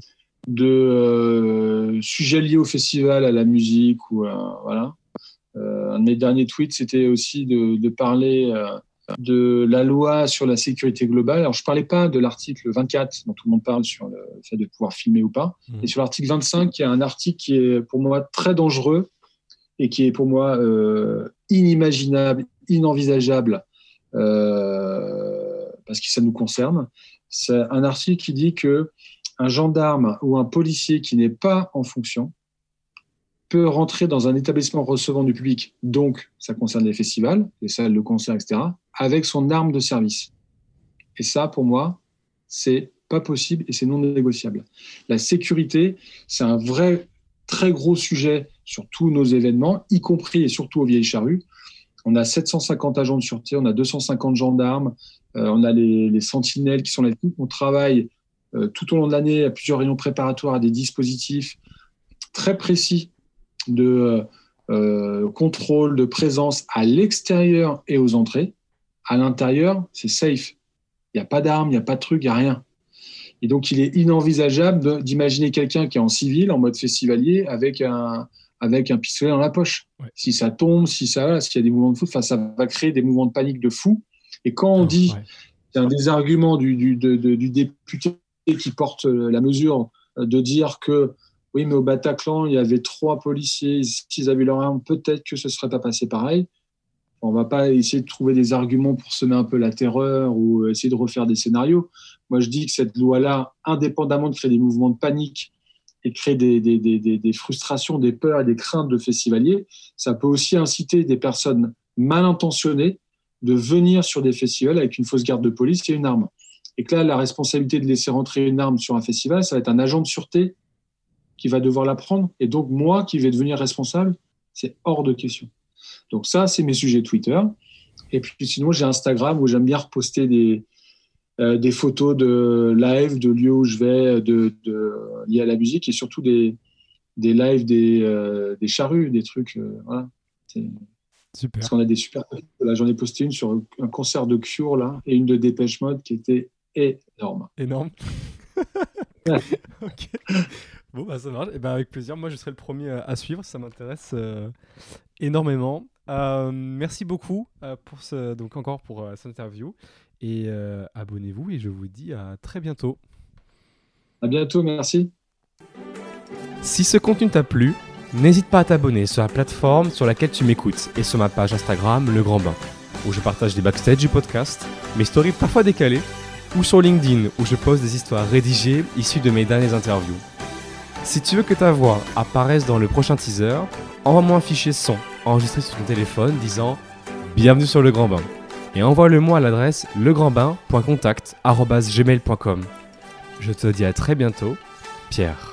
sujets liés au festival, à la musique, ou voilà. Un de mes derniers tweets, c'était aussi de parler de la loi sur la sécurité globale. Alors, je parlais pas de l'article 24 dont tout le monde parle sur le fait de pouvoir filmer ou pas, et sur l'article 25, il y a un article qui est pour moi très dangereux et qui est pour moi inimaginable, inenvisageable, parce que ça nous concerne. C'est un article qui dit que un gendarme ou un policier qui n'est pas en fonction peut rentrer dans un établissement recevant du public, donc ça concerne les festivals, les salles de concert, etc., avec son arme de service. Et ça, pour moi, c'est pas possible et c'est non négociable. La sécurité, c'est un vrai, très gros sujet sur tous nos événements, y compris et surtout aux Vieilles Charrues. On a 750 agents de sûreté, on a 250 gendarmes, on a les sentinelles qui sont là. On travaille tout au long de l'année à plusieurs réunions préparatoires à des dispositifs très précis de contrôle, de présence à l'extérieur et aux entrées. À l'intérieur, c'est safe. Il n'y a pas d'armes, il n'y a pas de trucs, il n'y a rien. Et donc, il est inenvisageable d'imaginer quelqu'un qui est en civil, en mode festivalier, avec un pistolet dans la poche. Ouais. Si ça tombe, s'il y a des mouvements de foot, ça va créer des mouvements de panique de fou. Et quand on dit, c'est un des arguments du député qui porte la mesure de dire que oui, mais au Bataclan, il y avait 3 policiers, s'ils avaient leur arme, peut-être que ce ne serait pas passé pareil. On ne va pas essayer de trouver des arguments pour semer un peu la terreur ou essayer de refaire des scénarios. Moi, je dis que cette loi-là, indépendamment de créer des mouvements de panique et créer des frustrations, des peurs et des craintes de festivaliers, ça peut aussi inciter des personnes mal intentionnées de venir sur des festivals avec une fausse garde de police et une arme. Et que là, la responsabilité de laisser rentrer une arme sur un festival, ça va être un agent de sûreté qui va devoir la prendre. Et donc, moi, qui vais devenir responsable, c'est hors de question. Donc ça, c'est mes sujets Twitter. Et puis sinon, j'ai Instagram où j'aime bien reposter des photos de live, de lieux où je vais, liés à la musique, et surtout des lives des charrues, des trucs. Voilà. Super. Parce qu'on a des super. Là, j'en ai posté une sur un concert de Cure là, et une de Dépêche Mode qui était énorme. Énorme. Ok. Bon, ça marche. Et avec plaisir. Moi, je serai le premier à suivre. Ça m'intéresse énormément. Merci beaucoup encore pour cette interview. Et abonnez-vous et je vous dis à très bientôt. À bientôt, merci. Si ce contenu t'a plu, n'hésite pas à t'abonner sur la plateforme sur laquelle tu m'écoutes et sur ma page Instagram Le Grand Bain, où je partage des backstage du podcast, mes stories parfois décalées, ou sur LinkedIn où je poste des histoires rédigées issues de mes dernières interviews. Si tu veux que ta voix apparaisse dans le prochain teaser, envoie-moi un fichier son enregistré sur ton téléphone disant « Bienvenue sur Le Grand Bain » et envoie-le-moi à l'adresse legrandbain.contact@gmail.com. Je te dis à très bientôt, Pierre.